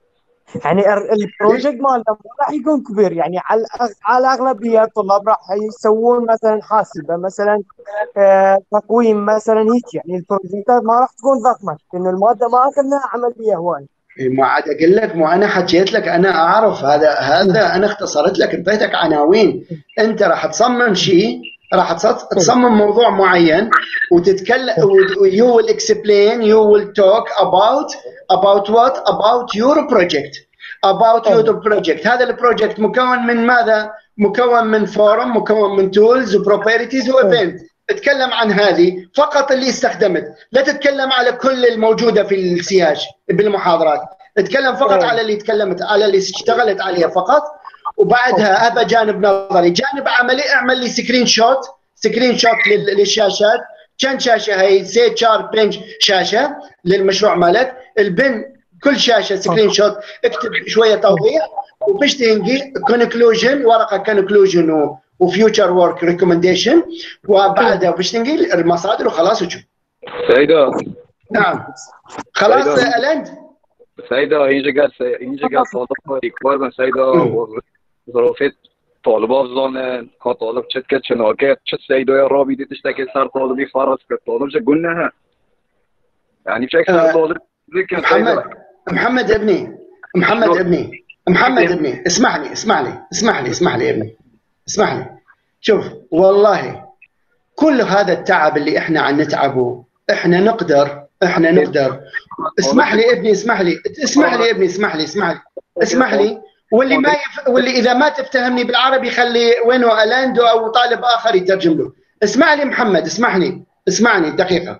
يعني ال- البروجكت مالنا ما راح يكون كبير، يعني على الأغ- على الاغلبيه الطلاب راح يسوون مثلا حاسبه مثلا، آه تقويم مثلا هيك، يعني البروجكتات ما راح تكون ضخمه لانه الماده ما اخذناها عمليه هواي. ما عاد اقول لك، مو انا حكيت لك، انا اعرف هذا هذا انا اختصرت لك، اعطيتك عناوين. انت راح تصمم شيء، راح تص- تصمم موضوع معين وتتكلم، you will explain, you will talk about about what about your project about your project. هذا البروجكت مكون من ماذا؟ مكون من فورم، مكون من تولز وبروبرتيز وايفنت. اتكلم عن هذه فقط اللي استخدمت، لا تتكلم على كل الموجوده في السياج بالمحاضرات، اتكلم فقط على اللي تكلمت على اللي اشتغلت عليه فقط. وبعدها هذا جانب نظري. جانب عملي، اعمل لي سكرين شوت، سكرين شوت للشاشات. كم شاشه هي؟ سي تشار بنج شاشه للمشروع مالك. البن كل شاشه سكرين شوت، اكتب شويه توضيح وبشتنجي كونكلوجن، ورقه كونكلوجن وفيوتشر ورك ريكومنديشن، وبعدها بشتنجي المصادر وخلاص وشوف. سيدة. نعم خلاص ألند. سيدة اینجا اینجا طالب ریکوایرمنت سیدا و ظروفت طالبا بزنن ها طالب چت که چناکت چت سیدا را بیدی تشتکی سر طالبی فرض که طالب چه قلناها يعني بشكل سر طالب محمد محمد ابني محمد ابني محمد ابني اسمعني اسمعني اسمعني اسمعني ابني اسمعني. شوف والله كل هذا التعب اللي احنا عم نتعبه احنا نقدر احنا نقدر اسمح لي ابني اسمح لي اسمح لي ابني اسمح لي اسمح لي اسمح لي واللي ما يف... واللي اذا ما تفتهمني بالعربي خلي وينه الاندو او طالب اخر يترجم له. اسمع لي محمد اسمحني اسمعني دقيقه.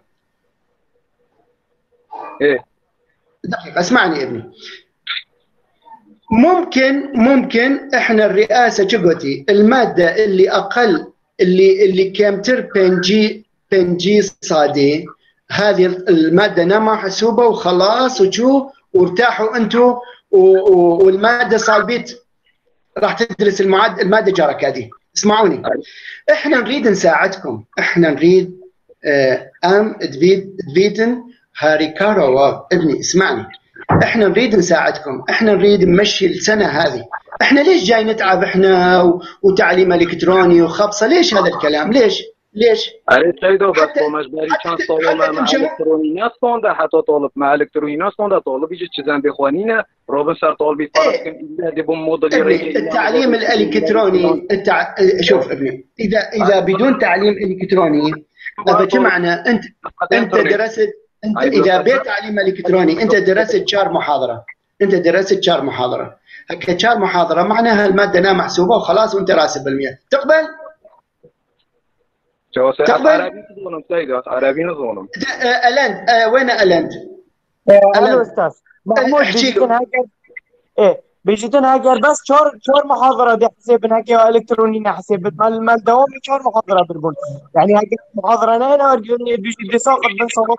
ايه دقيقه اسمعني ابني. ممكن ممكن احنا الرئاسه شقتي الماده اللي اقل اللي اللي كامتر بنجي بنجي صادي، هذه الماده نما محسوبه وخلاص وشو وارتاحوا انتم، والماده صالبيت راح تدرس المعد الماده جارك هذه. اسمعوني احنا نريد نساعدكم، احنا نريد اه ام دفيد دفيدن هاري كارو ابني اسمعني. احنا نريد نساعدكم، احنا نريد نمشي السنه هذه. احنا ليش جاي نتعب احنا وتعليم الكتروني وخبصه؟ ليش هذا الكلام؟ ليش؟ ليش؟ أريد سيدو بس مجبري كان طالب مع الكترونيات صوندا، حتى طالب مع الكترونيات صوندا طالب يجي تشزان بإخوانينا روبن صار طالب يفرق كان دي بموديل التعليم الالكتروني التع... شوف ابني، اذا اذا بدون تعليم الكتروني هذا شو معنى؟ انت انت درست انت اذا بيت تعليم الكتروني انت درست شهر محاضره، انت درست شهر محاضره، هكا شهر محاضره معناها الماده لا محسوبه وخلاص وانت راسب بالمية. تقبل؟ تقبل؟ عربي نظلم سيدة، عربي نظلم. ألند آه وين ألند؟ انا استاذ محمود بيجتن هاجر ايه بيجتن هاجر بس شهر شهر محاضره دي حساب هاجر الكتروني حساب مال مال دوام شهر محاضره بالبول، يعني هاجر محاضره انا ارجوني بيجي بدي ساقط بين صوت.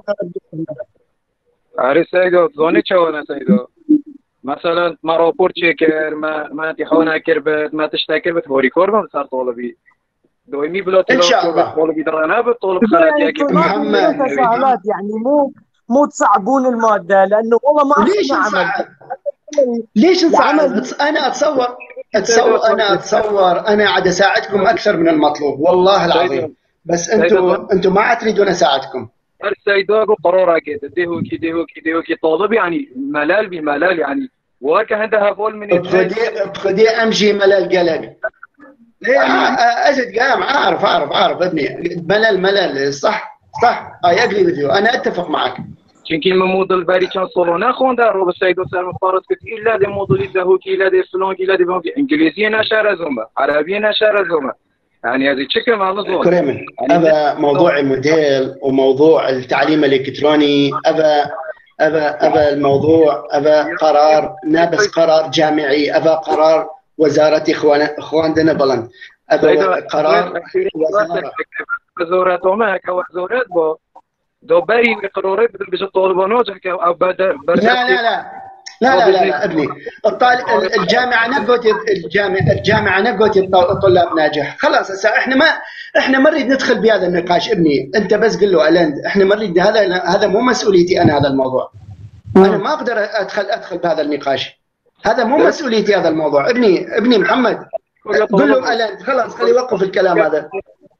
عارف سيدة زوني شو أنا سيدة مثلا ما رابور تشيكر ما ما تحونا كربت ما تشتكر بتوري كوربا صار طالبي دويمي بلا ان شاء الله طالب يدرنا بالطالب خلاتي محمد تساهلات يعني مو مو تصعبون الماده لانه والله ما ليش نصعب؟ ليش نصعب؟ انا اتصور اتصور انا اتصور انا عاد اساعدكم اكثر من المطلوب والله العظيم، بس انتم انتم ما تريدون اساعدكم. السيداق قرارك ديهوكي ديهوكي ديهوكي طالب يعني ملال بملال يعني وهكا عندها فول من بخدي بخدي امشي ملال قلق. ايه اجد قام اعرف اعرف اعرف ابني ملل ملل صح صح اي اجري وذ انا اتفق معك. چونکی من مدل بری چند سالو نخونده رو به سعید و سلم فارس کت ایلا دی مدلی دهوکی ایلا دی فلان ایلا دی بانکی انگلیسی نشر ازومه عربی نشر ازومه يعني هذه تشكل مع نظام كريمن هذا موضوع الموديل وموضوع التعليم الالكتروني هذا هذا هذا الموضوع هذا قرار نابس قرار جامعي هذا قرار وزارة إخوان إخواننا بلند هذا قرار وزارة وزارة وما كوزارات با دو بري قرارات بيجي طالبانات او بدر لا لا لا لا لا لا, لا ابني الطالب الجامعه نقوت الجامعه الجامعه نقوت الطلاب ناجح خلاص. هسه احنا ما احنا ما نريد ندخل بهذا النقاش ابني، انت بس قل له ألند احنا ما نريد، هذا هذا مو مسؤوليتي انا هذا الموضوع. انا ما اقدر ادخل ادخل بهذا النقاش، هذا مو مسؤوليتي هذا الموضوع. ابني ابني محمد قول له الند، خلاص خليه يوقف الكلام هذا.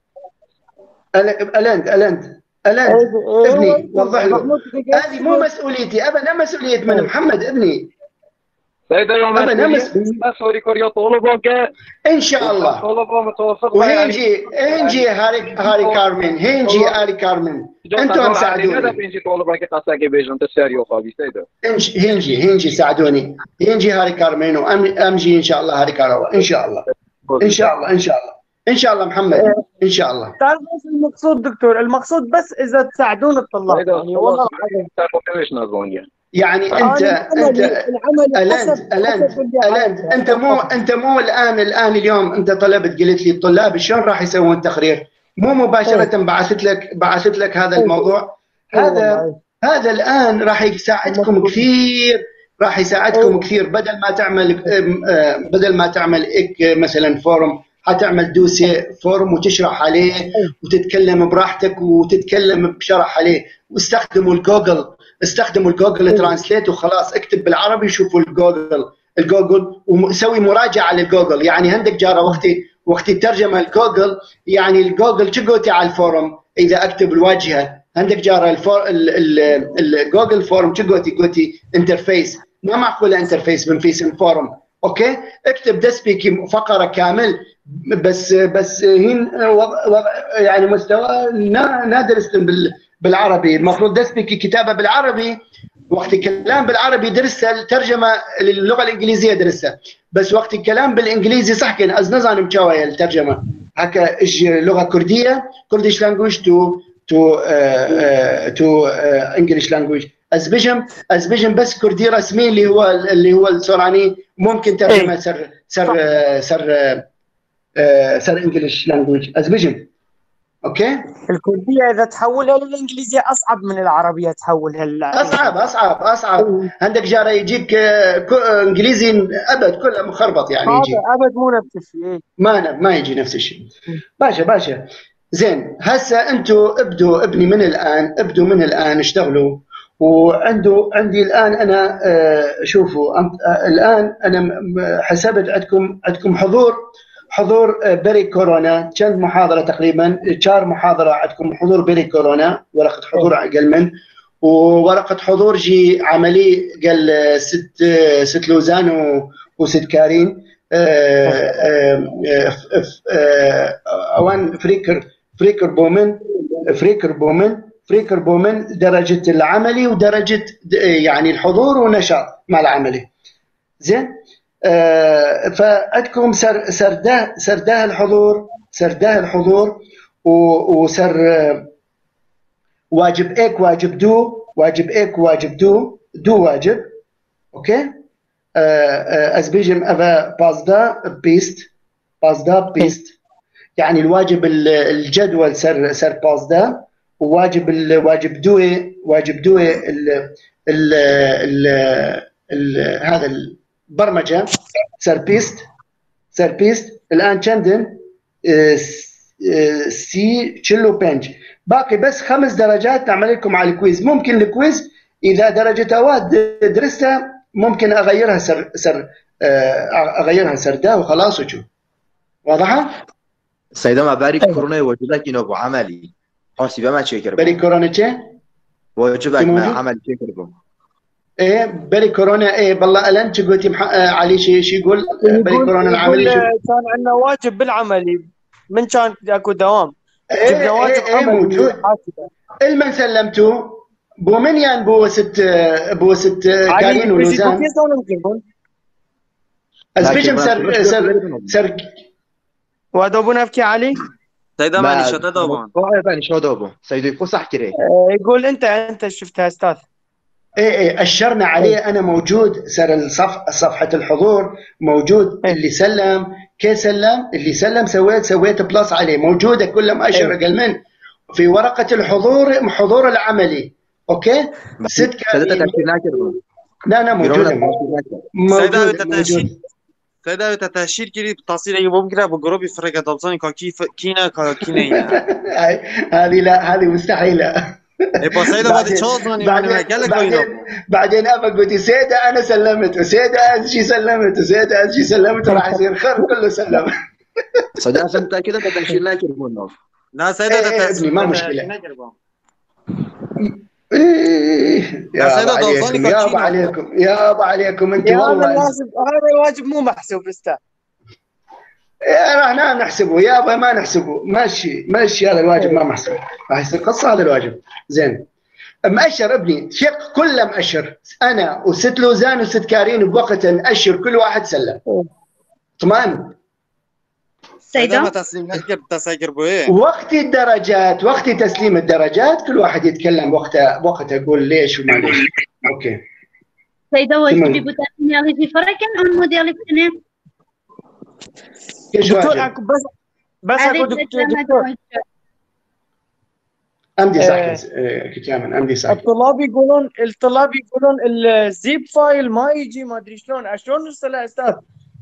الند الند الند ابني وضح له هذه مو مسؤوليتي ابدا، مسؤوليه من محمد ابني. سيدة يوم مسؤولي كوريا طلبك ان شاء الله. وهنجي هنجي هاري هاري كارمن، هنجي هاري كارمن انتم ساعدوني. هنجي طلبك قاساكي بيجن تسيريو خابي سيدة. هنجي هنجي ساعدوني، هنجي هاري كارمن وامجي ان شاء الله هاري كاروا ان شاء الله ان شاء الله ان شاء الله ان شاء الله محمد ان شاء الله. تعرف ايش المقصود دكتور؟ المقصود بس اذا تساعدون الطلاب يعني والله يعني انت انت الند الند الند انت مو انت مو الان الان اليوم انت طلبت قلت لي الطلاب شلون راح يسوون تقرير؟ مو مباشره بعثت لك بعثت لك هذا الموضوع. هذا هذا الان راح يساعدكم كثير، راح يساعدكم كثير. بدل ما تعمل بدل ما تعمل مثلا فورم، حتعمل دوسي فورم وتشرح عليه وتتكلم براحتك وتتكلم بشرح عليه. واستخدموا الجوجل، استخدموا الجوجل ترانسليت وخلاص، اكتب بالعربي وشوفوا الجوجل الجوجل وسوي مراجعه للجوجل. يعني عندك جاره وقتي وقتي الترجمه الجوجل، يعني الجوجل تشقوتي على الفورم اذا اكتب الواجهه عندك جاره الفور الجوجل فورم تشقوتي قوتي انترفيس، ما معقوله انترفيس من فيس فورم. اوكي اكتب دسبيكي فقره كامل بس بس هين وضع يعني مستوى نادر بالعربي. المفروض دسبيكي كتابه بالعربي، وقت الكلام بالعربي درسها، الترجمه للغه الانجليزيه درسها، بس وقت الكلام بالانجليزي صح كان از نظام مشاويه الترجمه هكا اج لغه كرديه كرديش لانجويج تو تو تو انجلش لانجويج ازبجم ازبجم بس كردي رسمي اللي هو اللي هو السوراني ممكن ترجمه سر سر سر سر انجلش لانجويج ازبجم. اوكي الكرديه اذا تحولها للانجليزيه اصعب من العربيه تحولها للعربية. اصعب اصعب اصعب. عندك جاره يجيك انجليزي ابد كله مخربط يعني يجي ابد مو نفس الشيء. ما ما يجي نفس الشيء. باشا باشا زين. هسه انتم ابدوا ابني من الان، ابدوا من الان اشتغلوا. وعنده عندي الان انا شوفوا الان انا حسبت عندكم عندكم حضور حضور بري كورونا كم محاضره تقريبا شهر محاضره عندكم حضور بري كورونا، ورقه حضور اقل من، وورقه حضور جي عملي قال ست ست لوزان وست كارين اوان فريكر فريكر بومن فريكر بومن فريكر بومن درجه العملي ودرجه يعني الحضور ونشاط مع العملي. زين آه فعندكم سر سرده سرده الحضور سرده الحضور وسر آه واجب ايك واجب دو واجب ايك واجب دو دو واجب. اوكي آه ازبيجم افا بازدا بيست بازدا بيست يعني الواجب الجدول سر سر بازدا، وواجب الواجب دوي واجب دوي ال ال ال ال هذا البرمجه سربيست سربيست الان كندن سي تشيلو بنج. باقي بس خمس درجات تعمل لكم على الكويز. ممكن الكويز اذا درجه اواد درستها ممكن اغيرها سر سر اغيرها سردا وخلاص وشو واضحه. سيدا ما بارك كورونا وجودك انه ابو عملي حاسبه ما تشكر بري كورونا تشي وجودك ما عمل تشكر بو ايه بري كورونا. ايه والله الان قلتي مح... علي شيء شي يقول بري كورونا العملي كان عندنا واجب بالعملي من كان اكو دوام. ايه جبنا واجب ايه عملي موجود. المن سلمتوا بو من يعني بو ست بو ست كارين ولوزان ازبيجم سر سر سر وادوبون افكي علي سيدا ماني شو تدوبون والله باني شو دوبون سيدو يقول صح كري يقول انت انت شفتها استاذ. ايه ايه اشرنا عليه. انا موجود سر الصف صفحه الحضور موجود. ايه. اللي سلم كي سلم اللي سلم سويت سويت بلس عليه موجوده كلها مؤشر اقل من في ورقه الحضور حضور العملي. اوكي ست كارين لا لا موجوده موجوده موجوده سيدا تتهشير كري بتاصيل اي ممكن ابو جروبي فرقه طلصاني كيف كينا كينا هذه لا هذه مستحيله يبقى سيدا بعد تشوزني بعدين من قال لك بعدين بعدين ابا قلت سيدا انا سلمت وسيدا ازجي سلمت وسيدا ازجي سلمت وراح يصير خير كله سلم. صدق انت كده تدشين لا يكرهون. لا سيدا ايه ايه ابني ما مشكله. إيه يا ابا عليكم يا ابا عليكم يا ابا عليكم انت والله. هذا الواجب مو محسوب استاذ. احنا نحسبه يا ابا ما نحسبه ماشي ماشي هذا الواجب ما محسوب راح يصير قصه هذا الواجب زين. مأشر ابني شق كله مأشر انا وست لوزان وست كارين بوقت نأشر كل واحد سلم تمام. سيدا ما تسليم نكر تساير بويه وقت الدرجات وقت تسليم الدرجات كل واحد يتكلم وقته وقته يقول ليش وما ليش. اوكي سيدا واش تبي بوتاسيوم يالي في فرقن اون موديل السنه ايش دكتور واجب بس بس اقول دكتور دكتور امدي ساكت كتامن امدي ساكت. الطلاب يقولون الطلاب يقولون الزيب فايل ما يجي ما ادري شلون شلون نرسله استاذ.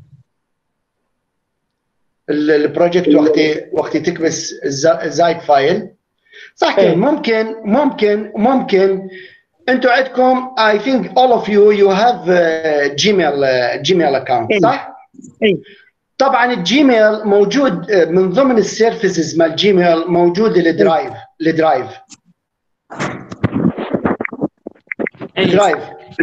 البروجكت وقتي وقتي تكبس زايد فايل صح كده. ممكن ممكن ممكن انتوا عندكم I think all of you you have جيميل جيميل اكونت صح؟ اي طبعا الجيميل موجود من ضمن السيرفيسز مال جيميل موجود الدرايف الدرايف درايف.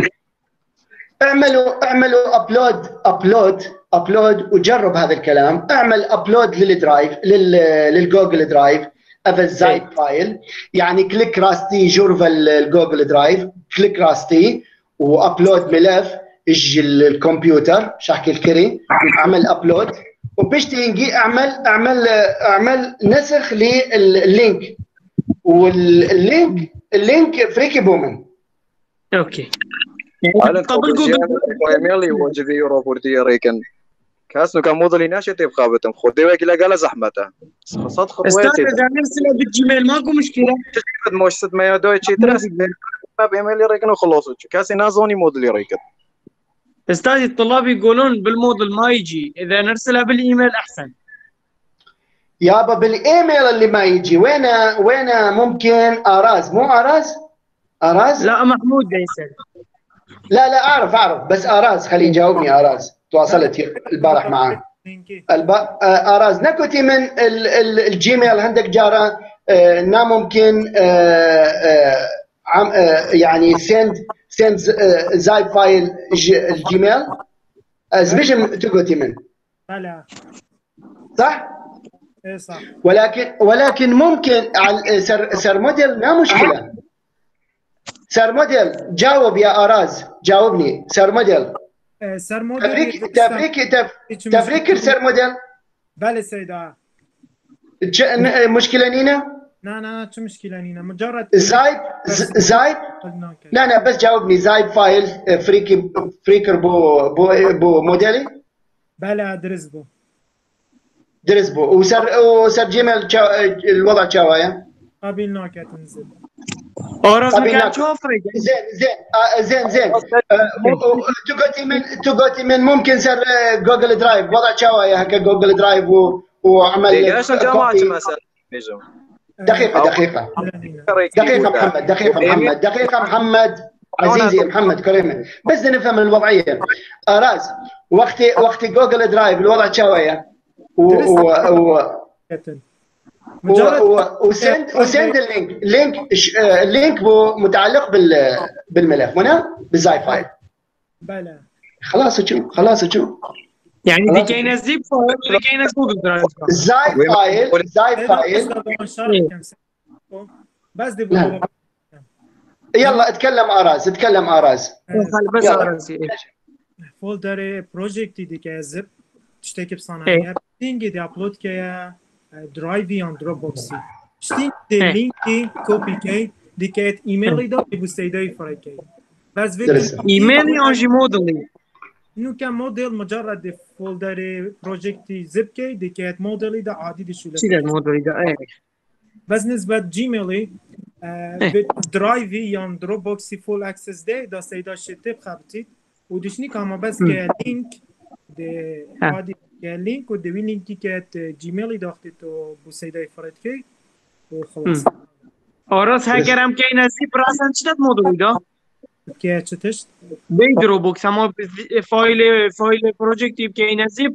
اعملوا اعملوا ابلود ابلود ابلود وجرب هذا الكلام. اعمل ابلود للدرايف للجوجل درايف افا زايد فايل يعني كليك راستي جورفا الجوجل درايف كليك راستي وابلود ملف اجي الكمبيوتر شاكي الكري اعمل ابلود وبشتي نجي اعمل اعمل اعمل نسخ لللينك واللينك اللينك فريكي بومن. اوكي قبل جوجل ميلي واجبي يوروبورتي ريكن كاسنو كان موضلي ناشط بخابتهم خدي وكلا قال زحمته خاصات خطوات استاذ اذا نرسله بالجيميل ماكو مشكله تجد موش ست ما يدوي شي ترس ما بيميلي ريكن وخلصوا كاسي نازوني مودلي ريكن. استاذ الطلاب يقولون بالموديل ما يجي اذا نرسلها بالايميل احسن. يابا بالايميل اللي ما يجي وين وين ممكن اراز مو اراز اراز لا محمود يسال. لا لا اعرف اعرف بس اراز خليه يجاوبني اراز تواصلت البارح معاه الب... اراز نكوتي من الجيميل عندك جاره نا ممكن عم يعني سند سند زايد فايل الجيميل ازبيشم تكوتي من بلا صح؟ ايه صح ولكن ولكن ممكن على سر سر موديل ما مشكله. سر موديل جاوب يا اراز جاوبني سر موديل. سر موديل تفريك تفريك تف... تفريك سر موديل. بله سيدا مشكله نينا؟ لا لا شو مشكله نينا مجرد زايد زايد لا لا بس جاوبني زايد فايل فريكي فريكر بو بو بو موديلي بلا درس بو درس بو وسر وسر جيميل الوضع شوايا قابلنا كتنزل اورز مكان تشوفري زين زين آه زين زين تقولي من تقولي من ممكن سر جوجل درايف وضع شوايا هكا جوجل درايف وعمل ايش جماعه مثلا دقيقة دقيقة دقيقة محمد دقيقة محمد دقيقة محمد عزيزي محمد كريم بس نفهم الوضعية. راز وقت وقت جوجل درايف الوضع شوية و و وسند وسند اللينك اللينك اللينك متعلق بال بالملف هنا بالزاي فايل. بلى خلاص شو خلاص شو يعني دي كاينه زيب فايل دي كاينه جوجل درايف زاي فايل زاي فايل بس دي يلا اتكلم اراز اتكلم اراز بس اراز فولدر بروجكت دي كازب تشتكي بصناعيه تيجي دي ابلود كيا درايفي اون دروب بوكسي تشتي دي لينك كوبي كي دي كات ايميل دو بوستيداي فريكي بس ايميل اون جي موديل انه كان موديل مجرد فولدر بروجكت زب كي دي كات موديل ده عادي دي شو شي الموديل ده ايه بس نسبة جيميلي درايفي يان دروب بوكسي فول اكسس دي دا سيدا شتي بخبتي ودشني كاما بس كلينك دي عادي كلينك ودي لينك كات جيميلي داختي تو بو سيدا فريد كي وخلاص آراس هکرم که این از براسن چند مدلی دا؟ که چه تشت؟ بی دروبوکس اما فایل فایل پروژکتیو که این از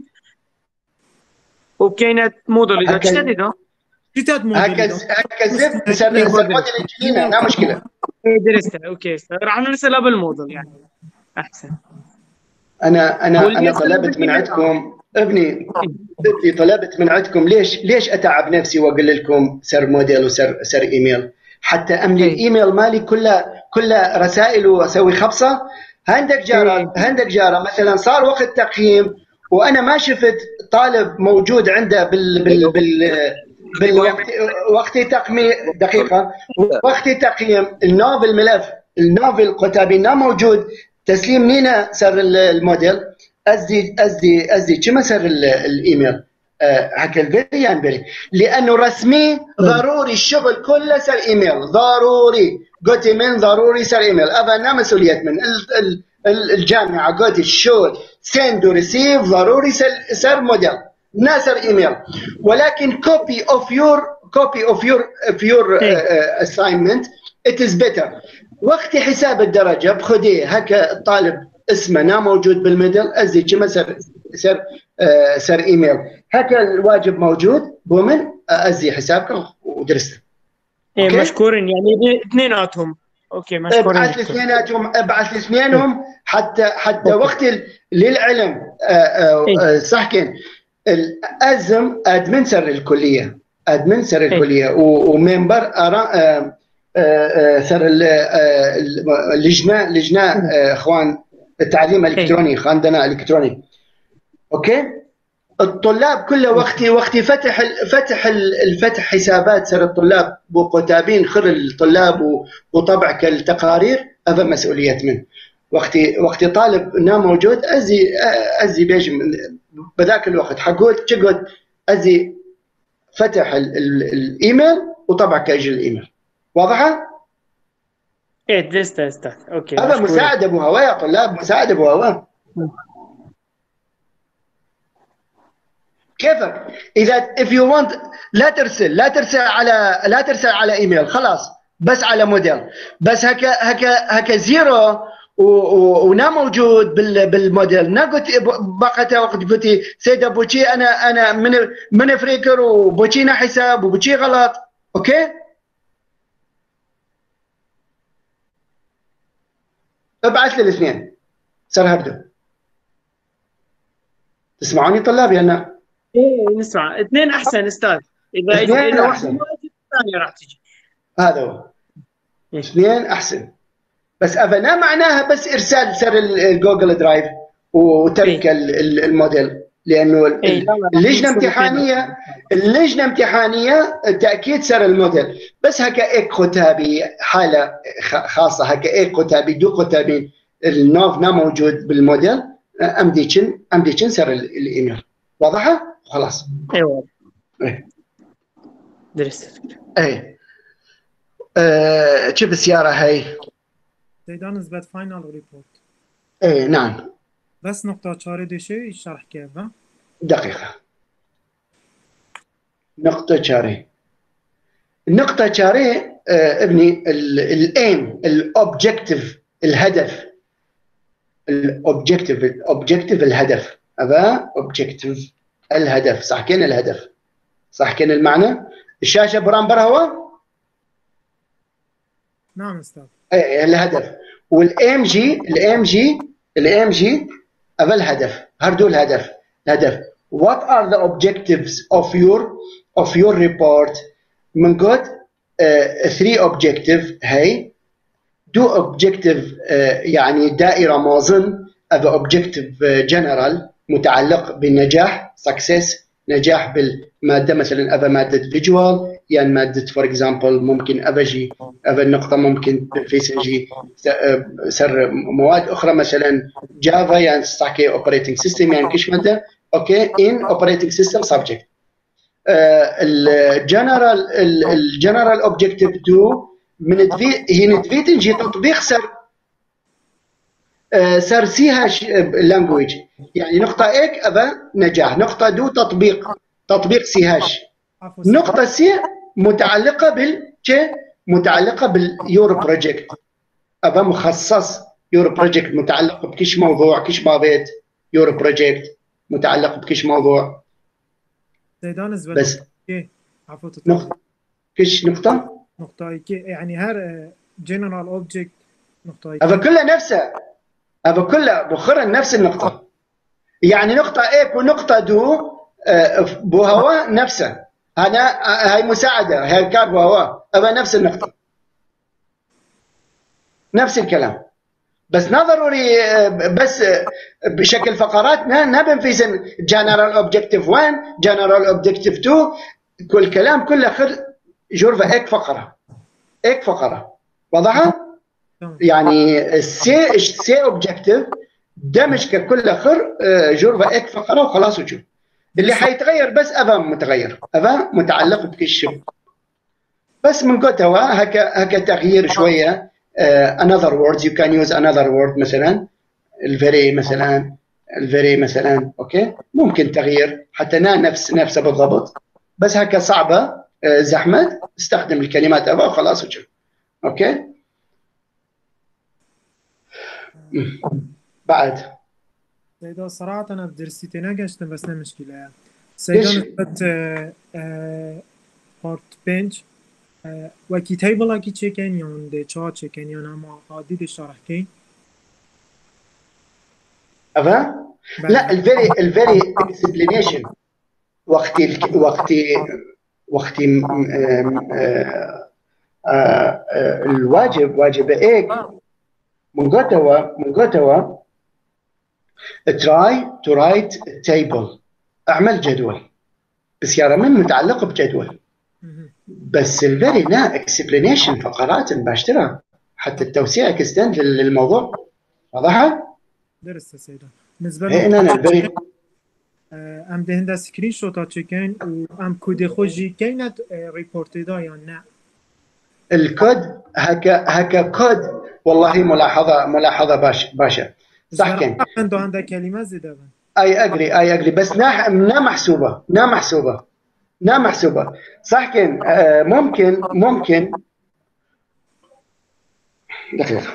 و که این مدلی دا چند دا؟ چند مدلی دا؟ هكا زب سر موديل الجديدة لا مشكلة. درسته اوكي راح نرسلها بالموديل يعني احسن. انا انا انا طلبت من عندكم ابني ابني طلبت من عندكم ليش ليش اتعب نفسي واقول لكم سر موديل وسر سر ايميل حتى املي الايميل مالي كله كله رسائل واسوي خبصه. عندك جاره عندك جاره مثلا صار وقت تقييم وانا ما شفت طالب موجود عنده بال بال بال بالوقت وقت تقييم دقيقه وقت تقييم النوف الملف النوف الكتابي ما موجود تسليم نينا سر الموديل ازدي ازدي ازدي كما سر الايميل هكا الفيري يعني بري لانه رسمي ضروري الشغل كله سر ايميل ضروري قلت من ضروري سر ايميل ابا مسؤوليه من الجامعه قلت الشغل سند وريسيف ضروري سر موديل نا سر ايميل ولكن copy of your copy of your of your uh, assignment it is better. وقت حساب الدرجه بخديه هكا الطالب اسمه نا موجود بالميدل ازي كما سر سر آه سر ايميل هكا الواجب موجود بومن ازي حسابك ودرسته. ايه مشكورين يعني اثنيناتهم اوكي مشكورين. ابعث الاثنيناتهم ابعث الاثنينهم حتى حتى وقت للعلم آه آه آه صحكين الازم ادمن سر الكليه ادمن سر الكليه ومنبر ارى آه آه سر اللجنه لجنه اخوان التعليم الالكتروني عندنا الكتروني اوكي الطلاب كله وقتي وقتي فتح فتح الفتح حسابات سر الطلاب وكتابين خر الطلاب وطبع التقارير هذا مسؤوليه منه. وقتي وقتي طالب نا موجود ازي ازي بيجي بذاك الوقت حقول تقعد ازي فتح الايميل وطبع كاجل الايميل. واضحه؟ ايه دست دست اوكي هذا مساعد ابو هواء يا طلاب مساعد ابو هواء. كيفك؟ اذا if you want لا ترسل لا ترسل على لا ترسل على ايميل خلاص بس على موديل بس هكا هكا هكا زيرو ونا موجود بالموديل نا قلت بقت وقت قلت سيد ابوشي انا انا من من فريكر وبوشينا حساب وبوشي غلط اوكي؟ ابعث لي الاثنين سر هبدو. تسمعوني طلابي انا؟ ايه نسمع اثنين احسن استاذ اذا اذا واحد الثانيه راح تجي هذا هو اثنين احسن بس ابنا معناها بس ارسال سر الجوجل درايف وترك الموديل لانه اللجنه امتحانيه اللجنه امتحانيه تاكيد سر الموديل بس هكا ايك كتابي حاله خاصه هكا ايك كتابي دو كتابين النوف نا موجود بالموديل امديشن امديشن سر الايميل. واضحه؟ خلاص ايوه ايه درست ايه شوف السياره هاي تيدا نسبة فاينل ريبورت. ايه نعم بس نقطة شاري دشي الشرح كيف دقيقة نقطة شاري النقطة شاري آه ابني الايم الاوبجكتيف الهدف الاوبجكتيف الاوبجكتيف الهدف هذا اوبجكتيف الهدف صح كين الهدف صح كين المعنى الشاشة برام برهوا نعم استاذ ايه الهدف والام جي الام جي الام جي هذا الهدف هردو الهدف الهدف what are the objectives of your of your report من قد uh, three objective هي دو objective uh, يعني دائرة موازن هذا objective uh, general متعلق بالنجاح success نجاح بالماده مثلا ابا ماده فيجوال يعني ماده فور اكزامبل ممكن ابجي ابا النقطه ممكن في سجي سر مواد اخرى مثلا جافا يعني تحكي اوبريتنج سيستم يعني كش ماده اوكي ان اوبريتنج سيستم سبجكت الجنرال الجنرال اوبجكتيف تو من هي ندفيت نجي تطبيق سر سر سي هاش لانجويج يعني نقطة إيك أبا نجاح نقطة دو تطبيق تطبيق سي هاش نقطة سي متعلقة بال متعلقه باليور بروجكت، ابا مخصص يور بروجكت متعلق بكش موضوع كش بابيت يور بروجكت متعلق بكش موضوع. زيدان بس عفوا نقطة كش نقطة نقطة يعني هر جنرال اوبجكت نقطة ابا كلها نفسها، ابا كلها بخرا نفس النقطة، يعني نقطة A ونقطة دو بو هوا نفسها، هنا هاي مساعدة، هاي كار بو هوا ابا نفس النقطة نفس الكلام، بس ما ضروري بس بشكل فقرات نبن في سن جنرال اوبجكتيف واحد جنرال اوبجكتيف اثنين، كل كلام كله خر جرفة اك فقرة اك فقرة واضحة؟ يعني السي سي اوبجكتيف دمج ككل خر جرفة اك فقرة وخلاص وشوف اللي حيتغير بس ابا متغير ابا متعلق بكشف بس من كتوا هكا هكا تغيير شوية. Uh, another words you can use another word مثلا الفيري مثلا الفيري مثلا اوكي ممكن تغيير حتى نا نفس نفسه بالضبط بس هكا صعبه uh, زحمه استخدم الكلمات ابا وخلاص وشوف اوكي. بعد سيدا صراحة أنا بدرستي ناقشتم بس مشكلة سيدا نسبت بارت بنش وكي تيبل اكي تشيكن يون دي تشارت تشيكن يون اما عادي دي شرح كين افا لا الفيري الفيري اكسبلينيشن وقتي وقتي وقتي الواجب واجب ايك من قتوى من قتوى try to write a table اعمل جدول بس يا رمين متعلق بجدول بس الفيري نا اكسبلينيشن فقرات باشترها حتى التوسيع اكستند للموضوع واضحه؟ درست سيدا بالنسبه لي انا الفيري ام ده هندا سكرين شوت تشيكن وام كود خوجي كاينت ريبورت دا يعني نا الكود هكا هكا كود والله ملاحظه ملاحظه باش باشا صح كان عنده عنده كلمه زياده اي اجري اي اجري بس نا نا محسوبه نا محسوبه نا محسوبة صح كان آه ممكن ممكن دقيقة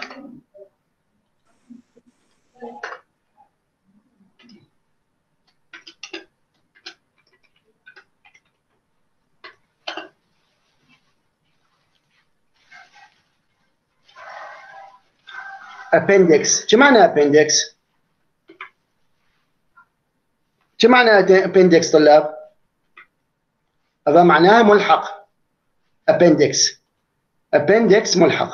appendix شو معنى appendix؟ شو معنى appendix طلاب؟ هذا معناها ملحق appendix appendix ملحق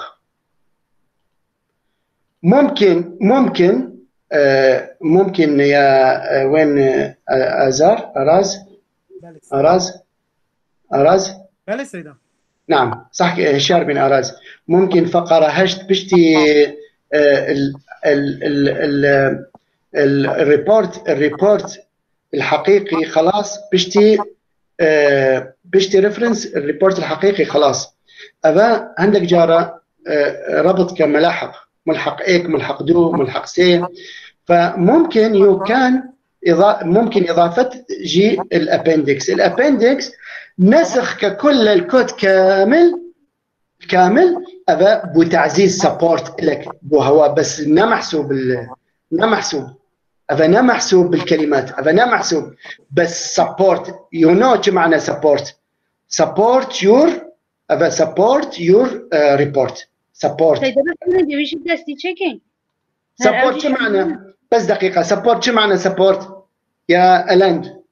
ممكن ممكن آه ممكن يا آه وين آه أزار أراز أراز أراز بله سيدا نعم صح هشام بن أراز ممكن فقرة هشت بشتي آه ال ال ال ال الريبورت الريبورت الحقيقي خلاص بشتي آه بشتي ريفرنس الريبورت الحقيقي خلاص أبا عندك جارة آه ربط كملاحق ملحق ايك ملحق دو ملحق سي فممكن يو كان إضا... ممكن إضافة جي الأبندكس الأبندكس نسخ ككل الكود كامل كامل أبا بتعزيز سبورت لك بو هو بس نا محسوب ال... نا محسوب أبا نا محسوب بالكلمات أبا نا محسوب بس سبورت يو نو شو معنى سبورت سبورت يور أبا سبورت يور ريبورت سبورت سبورت شو معنى بس دقيقة سبورت شو معنى سبورت يا ألاند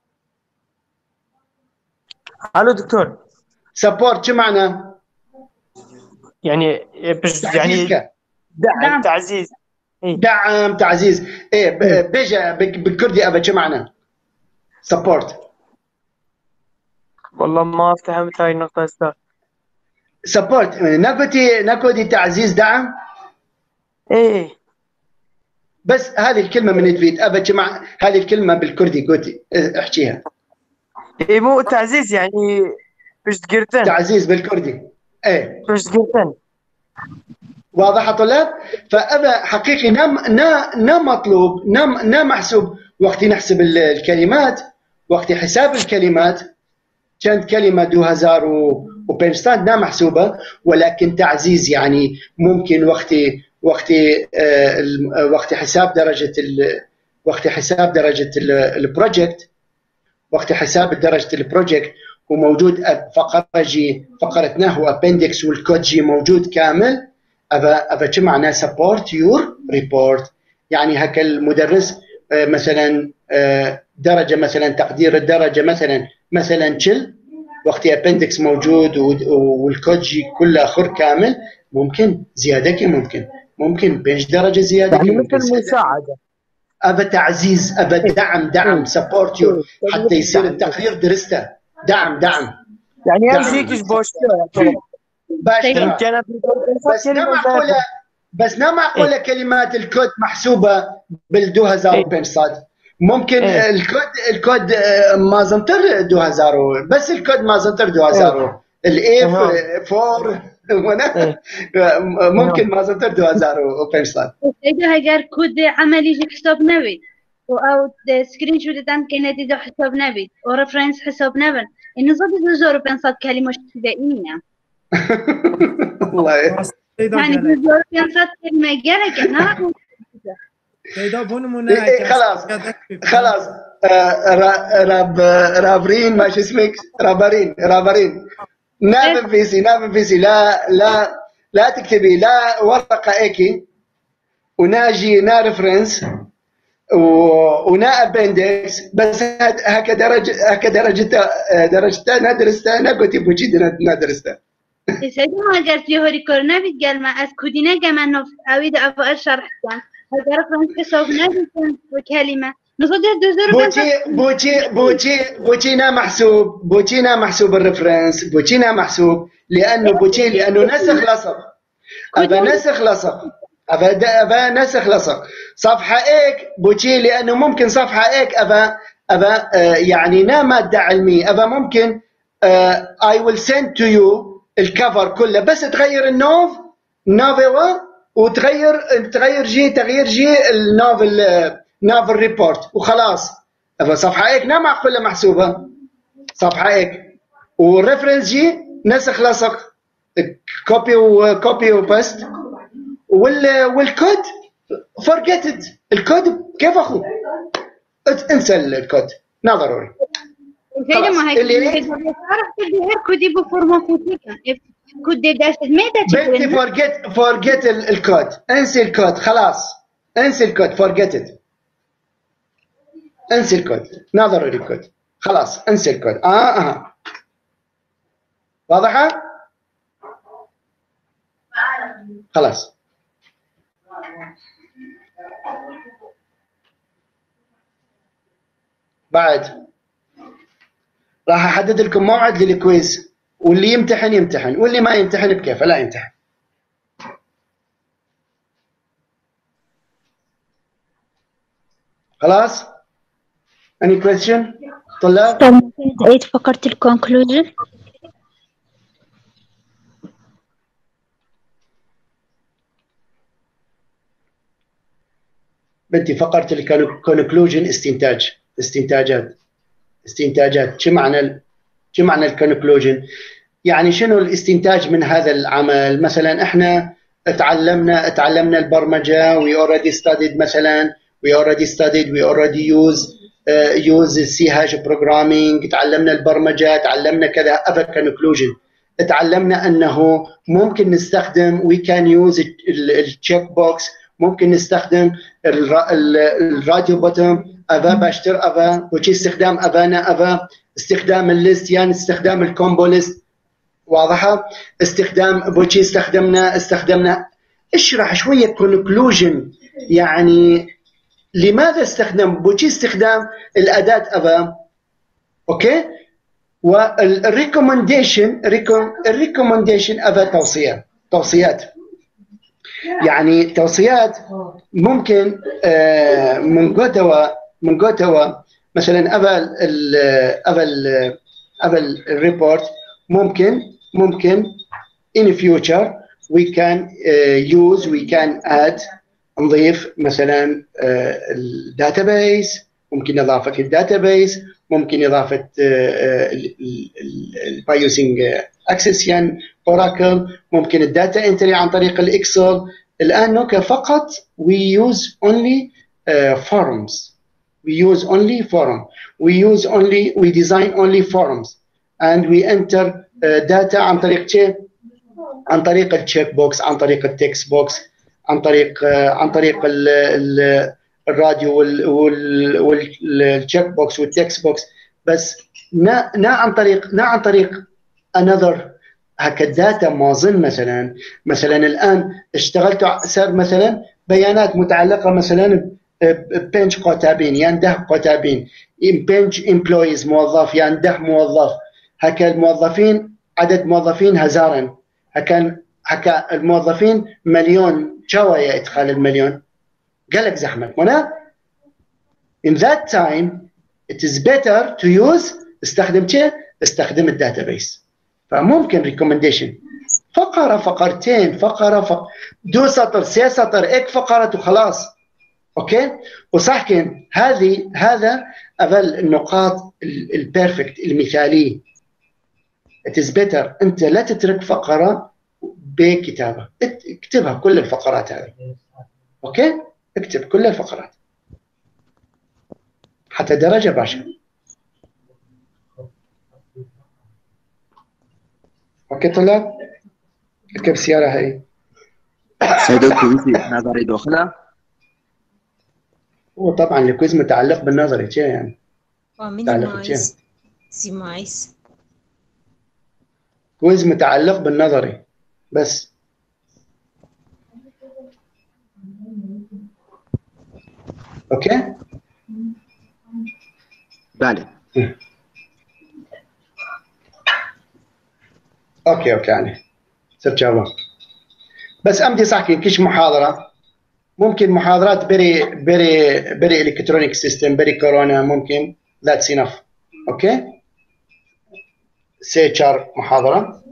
الو دكتور سبورت شو معنى يعني بش يعني دعم تعزيز إيه؟ دعم تعزيز ايه بيجا بالكردي ابا شو معنى سبورت والله ما فهمت هاي النقطة استاذ سبورت نكوتي نكوتي تعزيز دعم ايه بس هذه الكلمة من تفيد ابا شو معنى هذه الكلمة بالكردي قوتي احكيها ايه مو تعزيز يعني بش تقرتن تعزيز بالكردي ايه بش تقرتن واضح طلاب فأبا حقيقي نم نا نا مطلوب نم نا محسوب وقت نحسب الكلمات وقت حساب الكلمات كانت كلمة دو هزار وبين ستاند نا محسوبه، ولكن تعزيز يعني ممكن وقت وقت آه وقت حساب درجه وقت حساب درجه البروجكت وقت حساب درجه البروجكت وموجود فقره جي فقره نحو ابندكس والكود جي موجود كامل. ابا ابا شو معناه سبورت يور ريبورت، يعني هكا المدرس آه مثلا آه درجه مثلا تقدير الدرجه مثلا مثلا شل وقت ابندكس موجود والكود جي كله اخر كامل، ممكن زياده كي ممكن ممكن بينش درجه زياده يعني كي ممكن مثل مساعده. ابى تعزيز ابى دعم دعم سبورت يور حتى يصير التقرير درسته دعم دعم يعني امشي هيك بوشته باش بس نا معقوله بس نا معقوله كلمات الكود محسوبه بال ألفين بين صاد. ممكن إيه؟ الكود الكود ما زنتر دو هزار بس الكود ما زنتر دو هزار الاف فور ممكن ما زنتر دو هزار وبين صاد. اذا هجر كود عملي حساب نبي او سكرين شوت تام كانت دو حساب نبي او ريفرنس حساب نبي انه صد زور بين صاد كلمه ابتدائيه والله يعني زور بين صاد كلمه جرك انا خلاص خلاص راب رابرين ما شو اسمك رابرين رابرين ناب فيسي ناب فيسي لا لا لا تكتبي لا ورقه ايكي وناجي نا ريفرنس ونا ابندكس بس هكا درجه هكا درجه درجتها ندرستها نقولي بوجي ندرستها سيدي ما قالت يهوري كورونا بيتقال ما اسكودينا كمان نف اويد ابو اشرح كان هذا فرنسا صوبنا بكلمه نصدر دوزر بوتي بوتي بوتي بوتينا محسوب بوتينا محسوب الريفرنس بوتينا محسوب لانه بوتي لانه نسخ لصق ابى نسخ لصق ابى ابى نسخ لصق صفحه ايك بوتي لانه ممكن صفحه ايك ابى ابى آه يعني نا ماده علميه ابى ممكن آه I will send to you الكفر كله بس تغير النوف نوفيوا وتغير تغير جي تغيير جي النوفل نوفل ريبورت وخلاص. فصفحه هيك نا معقوله محسوبه صفحه هيك والريفرنس جي نسخ لصق كوبي وكوبي وبست وال والكود فورجيتد الكود كيف اخو انسى الكود ما ضروري. زي ما هيك اللي تعرف كده كودي بفورماتيكا كود داش ميدا بنتي فورجيت فورجيت الكود انسي الكود خلاص انسي الكود فورجيتد انسي الكود ما ضروري الكود خلاص انسي الكود اه اه واضحه خلاص. بعد راح احدد لكم موعد للكويز واللي يمتحن يمتحن واللي ما يمتحن بكيفه لا يمتحن. خلاص any question طلاب؟ طب ممكن تعيد فقرة الكونكلوجن؟ بنتي فقرة الكونكلوجن استنتاج استنتاجات استنتاجات شو معنى شو معنى الكونكلوجن؟ يعني شنو الاستنتاج من هذا العمل؟ مثلا احنا تعلمنا تعلمنا البرمجه we already studied مثلا we already studied we already use uh, use C hash programming تعلمنا البرمجه تعلمنا كذا ابا conclusion تعلمنا انه ممكن نستخدم we can use التشيك بوكس ممكن نستخدم الراديو بوتم ابا باشتر ابا وشي استخدام ابانا ابا استخدام الليست يعني استخدام الكومبو ليست واضحه استخدام بوشي استخدمنا استخدمنا اشرح شويه كونكلوجن يعني لماذا استخدم بوشي استخدام الاداه ابا اوكي والريكومنديشن الريكومنديشن ابا توصيه توصيات يعني توصيات ممكن آه من قوتوا من قوتوا مثلا ابا ال ابا ال ابا الريبورت ممكن ممكن in future we can uh, use we can add نضيف مثلا uh, الداتابيس ممكن اضافه الداتابيس ممكن اضافه باي يوزنج اكسس يعني اوراكل، ممكن الداتا انتري عن طريق الاكسل. الان نوكا فقط we use only uh, forms we use only forum we use only we design only forums and we enter uh, data عن طريق شيء عن طريق التشيك بوكس، عن طريق التكست بوكس، عن طريق uh, عن طريق ال ال الراديو والتشيك بوكس والتكست بوكس، بس نا نا عن طريق نا عن طريق another هكا الداتا موازن. مثلا مثلا الان اشتغلت صار مثلا بيانات متعلقه مثلا ببنج قوتابين ينده قوتابين، بنج امبلويز موظف ينده موظف، هكا الموظفين عدد موظفين هزارا، هكا هكا الموظفين مليون شوية يدخل المليون قالك زحمة هنا. in that time it is better to use استخدم شيء استخدم الداتابيس. فممكن ريكومنديشن فقرة فقرتين فقرة فق... دو سطر سي سطر اك فقرة وخلاص. اوكي وصح كان هذه هذا أول النقاط البيرفكت المثالية. it is better انت لا تترك فقرة بكتابة، اكتبها كل الفقرات هذه. اوكي اكتب كل الفقرات حتى درجة باشا. اوكي طلاب ركب سيارة هاي سيد الكويزي نظري داخلها. هو طبعا الكويز متعلق بالنظري شيء يعني متعلق بشيء سي مايس كويز متعلق بالنظري بس. اوكي بالي اوكي اوكي يعني صرت جاوب بس امدي صحكي كيش محاضره ممكن محاضرات بري بري بري الكترونيك سيستم بري كورونا ممكن ذاتس انف. اوكي سي اتش ار محاضره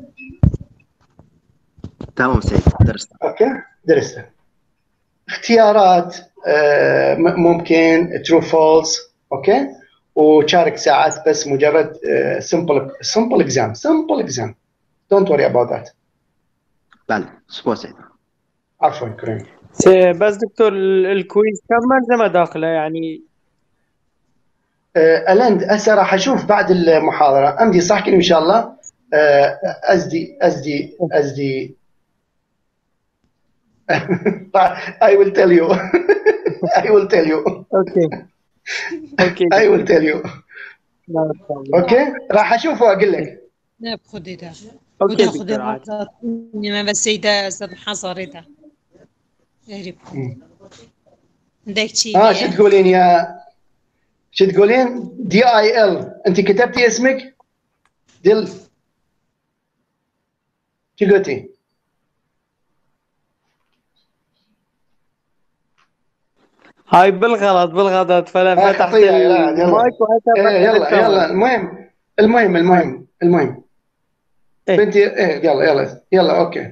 تمام سيد درست. اوكي درستها. اختيارات آه ممكن ترو فولس. اوكي وشارك ساعات بس مجرد سمبل سمبل اكزام سمبل اكزام دونت وري اباوت ذات. بله سبور سيد. عفوا كريم. بس دكتور الكويز كم ملزمة داخله يعني؟ آه الاند هسه راح اشوف بعد المحاضره امدي صحكي ان شاء الله. آه ازدي ازدي ازدي I will tell you I will tell you اوكي اوكي I will tell you اوكي راح اشوفه واقول لك. لا بخدي ده اوكي خدي دكتور عادي. ما بس سيدا حصرتها هرب عندك شيء. اه شو تقولين يا شو تقولين دي اي ال انت كتبتي اسمك دل شو قلتي؟ هاي بالغلط بالغلط فلا فتحت المايك يلا يلا يلا المهم المهم المهم المهم إيه؟ بنتي ايه يلا يلا يلا اوكي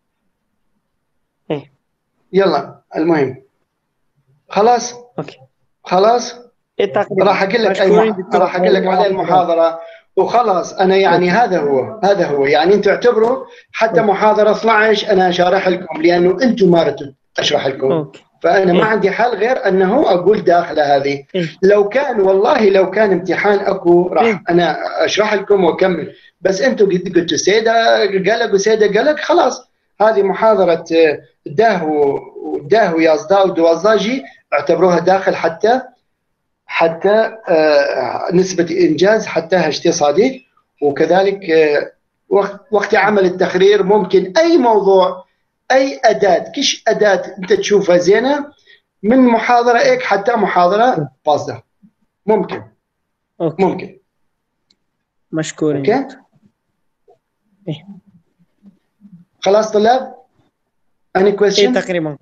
ايه يلا المهم خلاص اوكي خلاص إيه تقريبا راح اقول لك اي مح... راح اقول لك على المحاضره وخلاص. انا يعني أوكي. هذا هو هذا هو يعني انتم اعتبروا حتى أوكي. محاضره اثنعش انا شارح لكم لانه انتم ما ردتوا اشرح لكم. أوكي. فانا ما إيه؟ عندي حل غير انه اقول داخله هذه. إيه؟ لو كان والله لو كان امتحان اكو راح إيه؟ انا اشرح لكم واكمل، بس انتم قلتوا سيده قلق وسيده قلق خلاص. هذه محاضره ده وده يا صداع ودوازاجي اعتبروها داخل حتى حتى آه نسبة إنجاز حتى هشتي صديق. وكذلك آه وقت وقت عمل التقرير ممكن أي موضوع أي أداة كش أداة أنت تشوفها زينة من محاضرة إيك حتى محاضرة فاصلة ممكن. أوكي. ممكن مشكورين. أوكي إيه. خلاص طلاب any question؟ إيه تقريبا.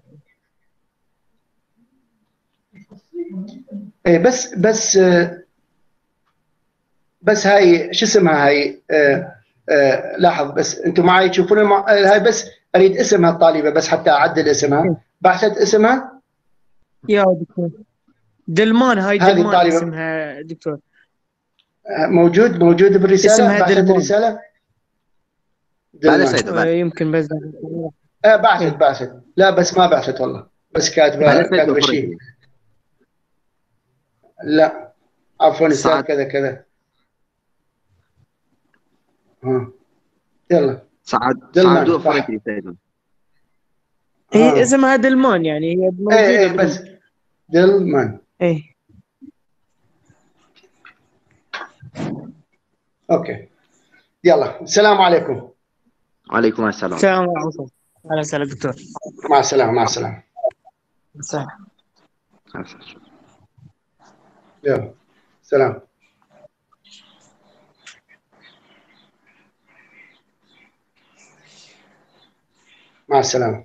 إيه بس بس بس هاي شو اسمها هاي آه آه لاحظ بس انتم معي تشوفون المع... هاي بس اريد اسمها الطالبه بس حتى اعدل اسمها. بحثت اسمها يا دكتور دلمان هاي دلمان اسمها دكتور موجود موجود بالرسالة، بعثت الرسالة بله سيدو بله. يمكن بس آه بعثت بعثت لا بس ما بعثت والله، بس كاتبه كاتبه شيء. لا عفوا استاذ كذا كذا. ها يلا سعد دلمان سعد فريقي سيدو. هي اسمها دلمان، يعني هي موجودة. ايه ايه بس دلمان. ايه اوكي يلا السلام عليكم. وعليكم السلام. السلام عليكم. اهلا وسهلا دكتور. مع السلامة مع السلامة. سلام. يلا سلام. مع السلامة.